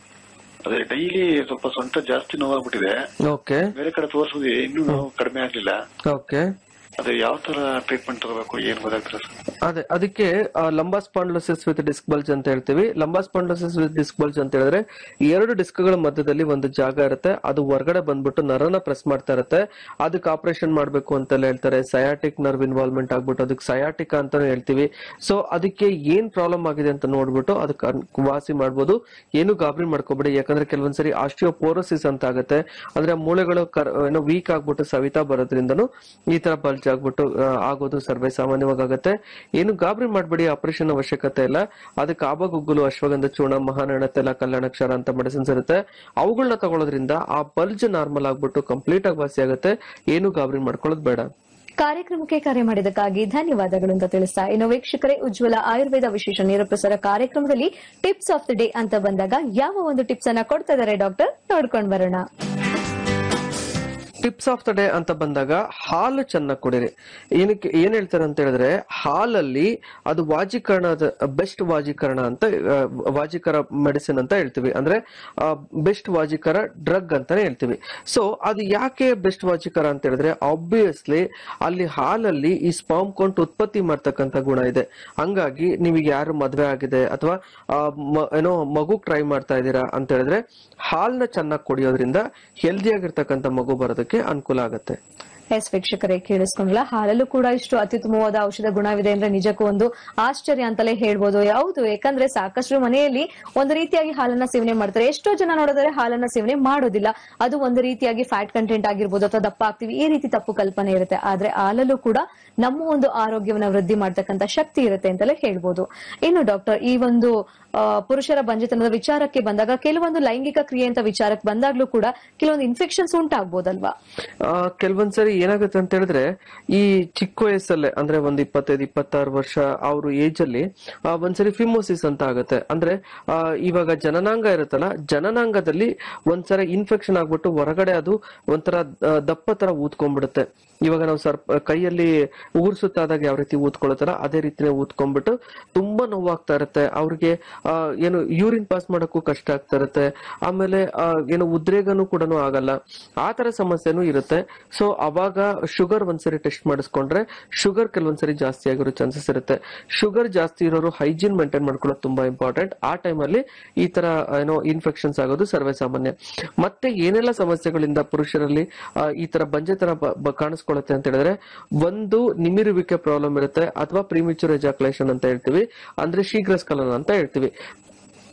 Speaker 5: ಅದೇ ಡೈಲಿ ಸ್ವಲ್ಪ ಸೊಂಟ ಜಾಸ್ತಿ ನೋವಾಗ್ಬಿಟ್ಟಿದೆ.
Speaker 2: ಓಕೆ.
Speaker 5: ಬೇರೆ ಕಡೆ ತೋರಿಸಿದ್ವಿ, ಇನ್ನೂ ನೋವು ಕಡಿಮೆ ಆಗ್ಲಿಲ್ಲ.
Speaker 2: ಓಕೆ.
Speaker 5: ಅದೇ ಯಾವ ತರ ಟ್ರೀಟ್ಮೆಂಟ್ ತಗೋಬೇಕು, ಏನ್ ಗೊತ್ತಾಗ್ತದೆ ಸರ್?
Speaker 2: ಅದಕ್ಕೆ lumbar spondylosis with disc bulge ಅಂತ ಹೇಳ್ತೀವಿ. Lumbar spondylosis with disc bulge ಅಂತ ಹೇಳಿದ್ರೆ ಎರಡು ಡಿಸ್ಕ್ಗಳ ಮಧ್ಯದಲ್ಲಿ ಒಂದು ಜಾಗ ಇರುತ್ತೆ, ಅದು ಹೊರಗಡೆ ಬಂದ್ಬಿಟ್ಟು ನರನ ಪ್ರೆಸ್ ಮಾಡ್ತಾ ಇರುತ್ತೆ. ಅದಕ್ಕೆ ಆಪರೇಷನ್ ಮಾಡ್ಬೇಕು ಅಂತೆಲ್ಲ ಹೇಳ್ತಾರೆ. ಸಯಾಟಿಕ್ ನರ್ವ್ ಇನ್ವಾಲ್ವ್ಮೆಂಟ್ ಆಗ್ಬಿಟ್ಟು ಅದಕ್ಕೆ ಸಯಾಟಿಕಾ ಅಂತಾನು ಹೇಳ್ತೀವಿ. ಸೊ ಅದಕ್ಕೆ ಏನ್ ಪ್ರಾಬ್ಲಮ್ ಆಗಿದೆ ಅಂತ ನೋಡ್ಬಿಟ್ಟು ಅದಕ್ಕೆ ವಾಸಿ ಮಾಡ್ಬೋದು. ಏನು ಗಾಬರಿ ಮಾಡ್ಕೋಬೇಡಿ, ಯಾಕಂದ್ರೆ ಕೆಲವೊಂದ್ಸರಿ ಆಸ್ಟಿಯೋಪೋರೋಸಿಸ್ ಅಂತ ಆಗುತ್ತೆ. ಅಂದ್ರೆ ಮೂಳೆಗಳು ವೀಕ್ ಆಗ್ಬಿಟ್ಟು ಸವಿತಾ ಬರೋದ್ರಿಂದನು ಈ ತರ ಬಲ್ಜ್ ಆಗ್ಬಿಟ್ಟು ಆಗೋದು ಸರ್ವೇ ಸಾಮಾನ್ಯವಾಗುತ್ತೆ. ಏನು ಗಾಬರಿ ಮಾಡ್ಬೇಡಿ, ಆಪರೇಷನ್ ಅವಶ್ಯಕತೆ ಇಲ್ಲ. ಅದಕ್ಕೆ ಆಬಗುಗ್ಗುಲು, ಅಶ್ವಗಂಧ ಚೂರ್ಣ, ಮಹಾನಯನ ತೈಲ, ಕಲ್ಯಾಣಾಕ್ಷರ ಅಂತ ಮೆಡಿಸಿನ್ಸ್ ಇರುತ್ತೆ. ಅವುಗಳನ್ನ ತಗೊಳ್ಳೋದ್ರಿಂದ ಆ ಬಲ್ಜ್ ನಾರ್ಮಲ್ ಆಗ್ಬಿಟ್ಟು ಕಂಪ್ಲೀಟ್ ಆಗಿ ವಾಸಿ ಆಗುತ್ತೆ. ಏನು ಗಾಬರಿ ಮಾಡ್ಕೊಳ್ಳೋದು ಬೇಡ.
Speaker 1: ಕಾರ್ಯಕ್ರಮಕ್ಕೆ ಕರೆ ಮಾಡಿದಕ್ಕಾಗಿ ಧನ್ಯವಾದಗಳು ಅಂತ ತಿಳಿಸ್ತಾ. ಇನ್ನು ವೀಕ್ಷಕರೇ, ಉಜ್ವಲ ಆಯುರ್ವೇದ ವಿಶೇಷ ನೇರ ಪ್ರಸಾರ ಕಾರ್ಯಕ್ರಮದಲ್ಲಿ ಟಿಪ್ಸ್ ಆಫ್ ದ ಡೇ ಅಂತ ಬಂದಾಗ ಯಾವ ಒಂದು ಟಿಪ್ಸ್ ಅನ್ನ ಕೊಡ್ತಾ ಇದಾರೆ ಡಾಕ್ಟರ್, ನೋಡ್ಕೊಂಡ್ ಬರೋಣ.
Speaker 2: ಟಿಪ್ಸ್ ಆಫ್ ದ ಡೇ ಅಂತ ಬಂದಾಗ ಹಾಲು ಚೆನ್ನಾಗಿ ಕುಡಿರಿ. ಏನಕ್ಕೆ ಏನ್ ಹೇಳ್ತಾರೆ ಅಂತ ಹೇಳಿದ್ರೆ ಹಾಲಲ್ಲಿ ಅದು ವಾಜೀಕರಣದ ಬೆಸ್ಟ್ ವಾಜೀಕರಣ ಅಂತ, ವಾಜೀಕರ ಮೆಡಿಸಿನ್ ಅಂತ ಹೇಳ್ತೀವಿ. ಅಂದ್ರೆ ಬೆಸ್ಟ್ ವಾಜೀಕರ ಡ್ರಗ್ ಅಂತಾನೆ ಹೇಳ್ತೀವಿ. ಸೊ ಅದು ಯಾಕೆ ಬೆಸ್ಟ್ ವಾಜೀಕರ ಅಂತ ಹೇಳಿದ್ರೆ ಆಬ್ವಿಯಸ್ಲಿ ಅಲ್ಲಿ ಹಾಲಲ್ಲಿ ಈ ಸ್ಪರ್ಮ್ ಕೌಂಟ್ ಉತ್ಪತ್ತಿ ಮಾಡ್ತಕ್ಕಂಥ ಗುಣ ಇದೆ. ಹಂಗಾಗಿ ನೀವೀಗ ಯಾರು ಮದ್ವೆ ಆಗಿದೆ ಅಥವಾ ಮಗು ಟ್ರೈ ಮಾಡ್ತಾ ಇದ್ದೀರಾ ಅಂತ ಹೇಳಿದ್ರೆ ಹಾಲ್ನ ಚೆನ್ನಾಗಿ ಕುಡಿಯೋದ್ರಿಂದ ಹೆಲ್ದಿ ಆಗಿರ್ತಕ್ಕಂಥ ಮಗು ಬರೋದಕ್ಕೆ ಅನುಕೂಲ ಆಗುತ್ತೆ.
Speaker 1: ಎಸ್ ವೀಕ್ಷಕರೇ, ಕೇಳಿಸ್ಕೊಂಡ್ಲ, ಹಾಲಲ್ಲೂ ಕೂಡ ಇಷ್ಟು ಅತ್ಯುತ್ತಮವಾದ ಔಷಧ ಗುಣವಿದೆ ಅಂದ್ರೆ ನಿಜಕ್ಕೂ ಒಂದು ಆಶ್ಚರ್ಯ ಅಂತಲೇ ಹೇಳ್ಬೋದು. ಯಾವುದು, ಯಾಕಂದ್ರೆ ಸಾಕಷ್ಟು ಮನೆಯಲ್ಲಿ ಒಂದು ರೀತಿಯಾಗಿ ಹಾಲನ್ನ ಸೇವನೆ ಮಾಡ್ತಾರೆ. ಎಷ್ಟೋ ಜನ ನೋಡಿದ್ರೆ ಹಾಲನ್ನ ಸೇವನೆ ಮಾಡೋದಿಲ್ಲ. ಅದು ಒಂದು ರೀತಿಯಾಗಿ ಫ್ಯಾಟ್ ಕಂಟೆಂಟ್ ಆಗಿರ್ಬೋದು ಅಥವಾ ದಪ್ಪ ಆಗ್ತೀವಿ, ಈ ರೀತಿ ತಪ್ಪು ಕಲ್ಪನೆ ಇರುತ್ತೆ. ಆದ್ರೆ ಹಾಲಲ್ಲೂ ಕೂಡ ನಮ್ಮ ಒಂದು ಆರೋಗ್ಯವನ್ನ ವೃದ್ಧಿ ಮಾಡ್ತಕ್ಕಂಥ ಶಕ್ತಿ ಇರುತ್ತೆ ಅಂತಲೇ ಹೇಳ್ಬೋದು. ಇನ್ನು ಡಾಕ್ಟರ್, ಈ ಒಂದು ಪುರುಷರ ಬಂಜಿತನದ ವಿಚಾರಕ್ಕೆ ಬಂದಾಗ ಕೆಲವೊಂದು ಲೈಂಗಿಕ ಕ್ರಿಯೆ ಅಂತ ವಿಚಾರಕ್ಕೆ ಬಂದಾಗ್ಲೂ ಕೂಡ ಕೆಲವೊಂದು ಇನ್ಫೆಕ್ಷನ್ಸ್ ಉಂಟಾಗ್ಬೋದಲ್ವಾ?
Speaker 2: ಕೆಲವೊಂದ್ಸರಿ ಏನಾಗುತ್ತೆ ಅಂತ ಹೇಳಿದ್ರೆ ಈ ಚಿಕ್ಕ ವಯಸ್ಸಲ್ಲೇ ಅಂದ್ರೆ ಒಂದ್ 25-26 ವರ್ಷ ಅವ್ರ ಏಜ್ ಅಲ್ಲಿ ಒಂದ್ಸರಿ ಫಿಮೋಸಿಸ್ ಅಂತ ಆಗುತ್ತೆ. ಅಂದ್ರೆ ಇವಾಗ ಜನನಾಂಗ ಇರುತ್ತಲ್ಲ, ಜನನಾಂಗದಲ್ಲಿ ಒಂದ್ಸರಿ ಇನ್ಫೆಕ್ಷನ್ ಆಗ್ಬಿಟ್ಟು ಹೊರಗಡೆ ಅದು ಒಂಥರ ದಪ್ಪ ತರ ಊದ್ಕೊಂಡ್ಬಿಡುತ್ತೆ. ಇವಾಗ ನಾವು ಕೈಯಲ್ಲಿ ಉಗುರು ಸುತ್ತಾದಾಗ ಯಾವ ರೀತಿ ಊದ್ಕೊಳತ್ತಲ್ಲ ಅದೇ ರೀತಿನೇ ಊದ್ಕೊಂಡ್ಬಿಟ್ಟು ತುಂಬಾ ನೋವಾಗ್ತಾ ಇರುತ್ತೆ. ಅವ್ರಿಗೆ ಏನು ಯೂರಿನ್ ಪಾಸ್ ಮಾಡಕ್ಕೂ ಕಷ್ಟ ಆಗ್ತಾ ಇರುತ್ತೆ. ಆಮೇಲೆ ಏನು ಉದ್ರೇಗನೂ ಕೂಡ ಆಗಲ್ಲ, ಆ ತರ ಸಮಸ್ಯೆನೂ ಇರುತ್ತೆ. ಸೊ ಅವಾಗ ಶುಗರ್ ಒಂದ್ಸರಿ ಟೆಸ್ಟ್ ಮಾಡಿಸ್ಕೊಂಡ್ರೆ ಶುಗರ್ ಕೆಲವೊಂದ್ಸರಿ ಜಾಸ್ತಿ ಆಗಿರೋ ಚಾನ್ಸಸ್ ಇರುತ್ತೆ. ಶುಗರ್ ಜಾಸ್ತಿ ಇರೋರು ಹೈಜೀನ್ ಮೇಂಟೈನ್ ಮಾಡ್ಕೊಳ್ಳೋದು ತುಂಬಾ ಇಂಪಾರ್ಟೆಂಟ್. ಆ ಟೈಮಲ್ಲಿ ಈ ತರ ಇನ್ಫೆಕ್ಷನ್ಸ್ ಆಗೋದು ಸರ್ವೇ ಸಾಮಾನ್ಯ. ಮತ್ತೆ ಏನೆಲ್ಲ ಸಮಸ್ಯೆಗಳಿಂದ ಪುರುಷರಲ್ಲಿ ಈ ತರ ಬಂಜೆತನ ಕಾಣಿಸ್ಕೊಳ್ಳುತ್ತೆ ಅಂತ ಹೇಳಿದ್ರೆ, ಒಂದು ನಿಮಿರುವಿಕೆ ಪ್ರಾಬ್ಲಮ್ ಇರುತ್ತೆ ಅಥವಾ ಪ್ರಿಮಿಚೂರ್ ಎಜಾಕ್ಯುಲೇಷನ್ ಅಂತ ಹೇಳ್ತೀವಿ, ಅಂದ್ರೆ ಶೀಘ್ರ ಸ್ಖಲನ ಅಂತ ಹೇಳ್ತೀವಿ.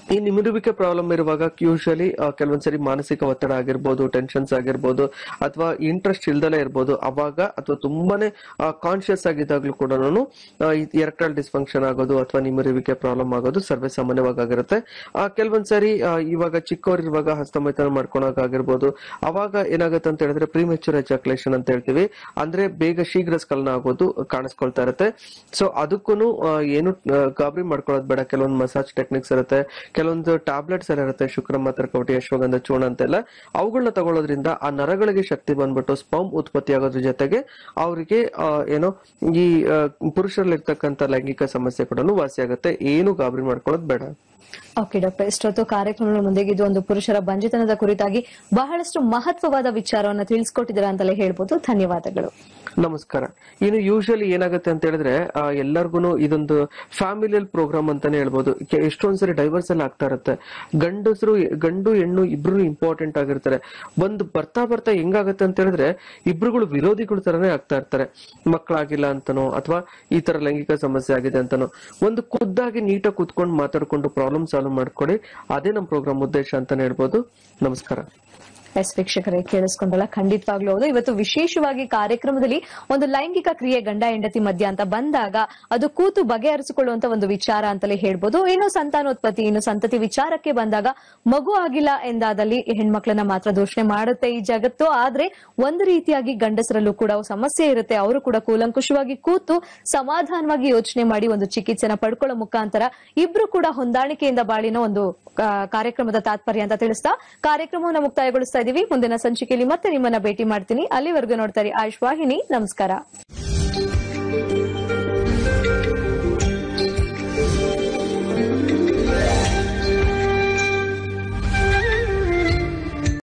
Speaker 2: ಈ ನಿಮಿರುವಿಕೆ ಪ್ರಾಬ್ಲಮ್ ಇರುವಾಗ ಯೂಶಲಿ ಕೆಲವೊಂದ್ಸರಿ ಮಾನಸಿಕ ಒತ್ತಡ ಆಗಿರ್ಬೋದು, ಟೆನ್ಷನ್ಸ್ ಆಗಿರ್ಬೋದು, ಅಥವಾ ಇಂಟ್ರೆಸ್ಟ್ ಇಲ್ದಲೇ ಇರ್ಬೋದು. ಅವಾಗ ಅಥವಾ ತುಂಬಾನೇ ಕಾನ್ಶಿಯಸ್ ಆಗಿದ್ದಾಗ್ಲೂ ಕೂಡ ಎರೆಕ್ಟೈಲ್ ಡಿಸ್ಫಂಕ್ಷನ್ ಆಗೋದು ಅಥವಾ ನಿಮಿರುವಿಕೆ ಪ್ರಾಬ್ಲಮ್ ಆಗೋದು ಸರ್ವೇ ಸಾಮಾನ್ಯವಾಗಿ ಆಗಿರುತ್ತೆ. ಕೆಲವೊಂದ್ಸರಿ ಇವಾಗ ಚಿಕ್ಕವರಿರುವಾಗ ಹಸ್ತಮೈಥುನ ಮಾಡ್ಕೊಳಕ್ ಆಗಿರ್ಬೋದು. ಅವಾಗ ಏನಾಗುತ್ತೆ ಅಂತ ಹೇಳಿದ್ರೆ ಪ್ರಿಮೆಚೂರ್ ಎಜಾಕ್ಯುಲೇಷನ್ ಅಂತ ಹೇಳ್ತೀವಿ, ಅಂದ್ರೆ ಬೇಗ ಶೀಘ್ರ ಸ್ಖಲನ ಆಗೋದು ಕಾಣಿಸ್ಕೊಳ್ತಾ ಇರುತ್ತೆ. ಸೊ ಅದಕ್ಕೂ ಏನು ಗಾಬರಿ ಮಾಡ್ಕೊಳ್ಳೋದು ಬೇಡ. ಕೆಲವೊಂದು ಮಸಾಜ್ ಟೆಕ್ನಿಕ್ಸ್ ಇರುತ್ತೆ, ಕೆಲವೊಂದು ಟ್ಯಾಬ್ಲೆಟ್ಸ್ ಎಲ್ಲ ಇರುತ್ತೆ, ಶುಕ್ರಮಾತ್ರ ಕವಟಿ, ಅಶ್ವಗಂಧ ಚೂರ್ಣ ಅಂತೆಲ್ಲ. ಅವುಗಳನ್ನ ತಗೊಳ್ಳೋದ್ರಿಂದ ಆ ನರಗಳಿಗೆ ಶಕ್ತಿ ಬಂದ್ಬಿಟ್ಟು ಸ್ಪರ್ಮ್ ಉತ್ಪತ್ತಿ ಆಗೋದ್ರ ಜೊತೆಗೆ ಅವರಿಗೆ ಏನೋ ಈ ಪುರುಷರಲ್ಲಿರ್ತಕ್ಕಂಥ ಲೈಂಗಿಕ ಸಮಸ್ಯೆ ಕೂಡ ವಾಸಿಯಾಗುತ್ತೆ. ಏನು ಗಾಬರಿ ಮಾಡ್ಕೊಳ್ಳೋದು ಬೇಡ.
Speaker 1: ಓಕೆ ಡಾಕ್ಟರ್, ಇಷ್ಟೊತ್ತು ಕಾರ್ಯಕ್ರಮಗಳ ಮುಂದೆಗಿದ್ದು ಒಂದು ಪುರುಷರ ಬಂಜೆತನದ ಕುರಿತಾಗಿ ಬಹಳಷ್ಟು ಮಹತ್ವವಾದ ವಿಚಾರವನ್ನ ತಿಳಿಸ್ಕೊಟ್ಟಿದ್ದೀರಾ ಅಂತಲೇ ಹೇಳ್ಬೋದು. ಧನ್ಯವಾದಗಳು.
Speaker 2: ನಮಸ್ಕಾರ. ಇನ್ನು ಯೂಶಲಿ ಏನಾಗುತ್ತೆ ಅಂತ ಹೇಳಿದ್ರೆ ಎಲ್ಲರಿಗೂ ಇದೊಂದು ಫ್ಯಾಮಿಲಿಯಲ್ ಪ್ರೋಗ್ರಾಮ್ ಅಂತಾನೆ ಹೇಳ್ಬೋದು. ಎಷ್ಟೊಂದ್ಸರಿ ಡೈವರ್ಸ್ ಎಲ್ಲ ಆಗ್ತಾ ಇರುತ್ತೆ. ಗಂಡು ಹೆಣ್ಣು ಇಬ್ರು ಇಂಪಾರ್ಟೆಂಟ್ ಆಗಿರ್ತಾರೆ. ಒಂದು ಬರ್ತಾ ಹೆಂಗಾಗತ್ತೆ ಅಂತ ಹೇಳಿದ್ರೆ ಇಬ್ರುಗಳು ವಿರೋಧಿಗಳ ತರನೇ ಆಗ್ತಾ ಇರ್ತಾರೆ. ಮಕ್ಕಳಾಗಿಲ್ಲ ಅಂತನೋ ಅಥವಾ ಈ ತರ ಲೈಂಗಿಕ ಸಮಸ್ಯೆ ಆಗಿದೆ ಅಂತನೋ ಒಂದು ಖುದ್ದಾಗಿ ನೀಟಾಗಿ ಕೂತ್ಕೊಂಡು ಮಾತಾಡ್ಕೊಂಡು ಪ್ರಾಬ್ಲಮ್ ಸಾಲ್ವ್ ಮಾಡ್ಕೊಳ್ಳಿ. ಅದೇ ನಮ್ಮ ಪ್ರೋಗ್ರಾಮ್ ಉದ್ದೇಶ ಅಂತಾನೆ ಹೇಳ್ಬೋದು. ನಮಸ್ಕಾರ.
Speaker 1: ಎಸ್ ವೀಕ್ಷಕರೇ, ಕೇಳಿಸ್ಕೊಂಡಲ್ಲ, ಖಂಡಿತವಾಗ್ಲೂ ಹೌದು. ಇವತ್ತು ವಿಶೇಷವಾಗಿ ಕಾರ್ಯಕ್ರಮದಲ್ಲಿ ಒಂದು ಲೈಂಗಿಕ ಕ್ರಿಯೆ ಗಂಡ ಹೆಂಡತಿ ಮಧ್ಯ ಅಂತ ಬಂದಾಗ ಅದು ಕೂತು ಬಗೆಹರಿಸಿಕೊಳ್ಳುವಂತ ಒಂದು ವಿಚಾರ ಅಂತಲೇ ಹೇಳ್ಬೋದು. ಇನ್ನು ಸಂತಾನೋತ್ಪತ್ತಿ, ಇನ್ನು ಸಂತತಿ ವಿಚಾರಕ್ಕೆ ಬಂದಾಗ ಮಗು ಆಗಿಲ್ಲ ಎಂದಾದಲ್ಲಿ ಹೆಣ್ಮಕ್ಳನ್ನ ಮಾತ್ರ ದೂಷಣೆ ಮಾಡುತ್ತೆ ಈ ಜಗತ್ತು. ಆದ್ರೆ ಒಂದು ರೀತಿಯಾಗಿ ಗಂಡಸರಲ್ಲೂ ಕೂಡ ಸಮಸ್ಯೆ ಇರುತ್ತೆ. ಅವರು ಕೂಡ ಕೂಲಂಕುಷವಾಗಿ ಕೂತು ಸಮಾಧಾನವಾಗಿ ಯೋಚನೆ ಮಾಡಿ ಒಂದು ಚಿಕಿತ್ಸೆನ ಪಡ್ಕೊಳ್ಳೋ ಮುಖಾಂತರ ಇಬ್ರು ಕೂಡ ಹೊಂದಾಣಿಕೆಯಿಂದ ಬಾಳಿನ ಒಂದು ಕಾರ್ಯಕ್ರಮದ ತಾತ್ಪರ್ಯ ಅಂತ ತಿಳಿಸ್ತಾ ಕಾರ್ಯಕ್ರಮವನ್ನು ಮುಕ್ತಾಯಗೊಳಿಸ್ತಾ ಇದೀವಿ. ಮುಂದಿನ ಸಂಚಿಕೆಯಲ್ಲಿ ಮತ್ತೆ ನಿಮ್ಮನ್ನ ಭೇಟಿ ಮಾಡ್ತೀನಿ. ಅಲ್ಲಿವರೆಗೂ ನೋಡ್ತಾರೆ ಆಯುಷ್ ವಾಹಿನಿ. ನಮಸ್ಕಾರ.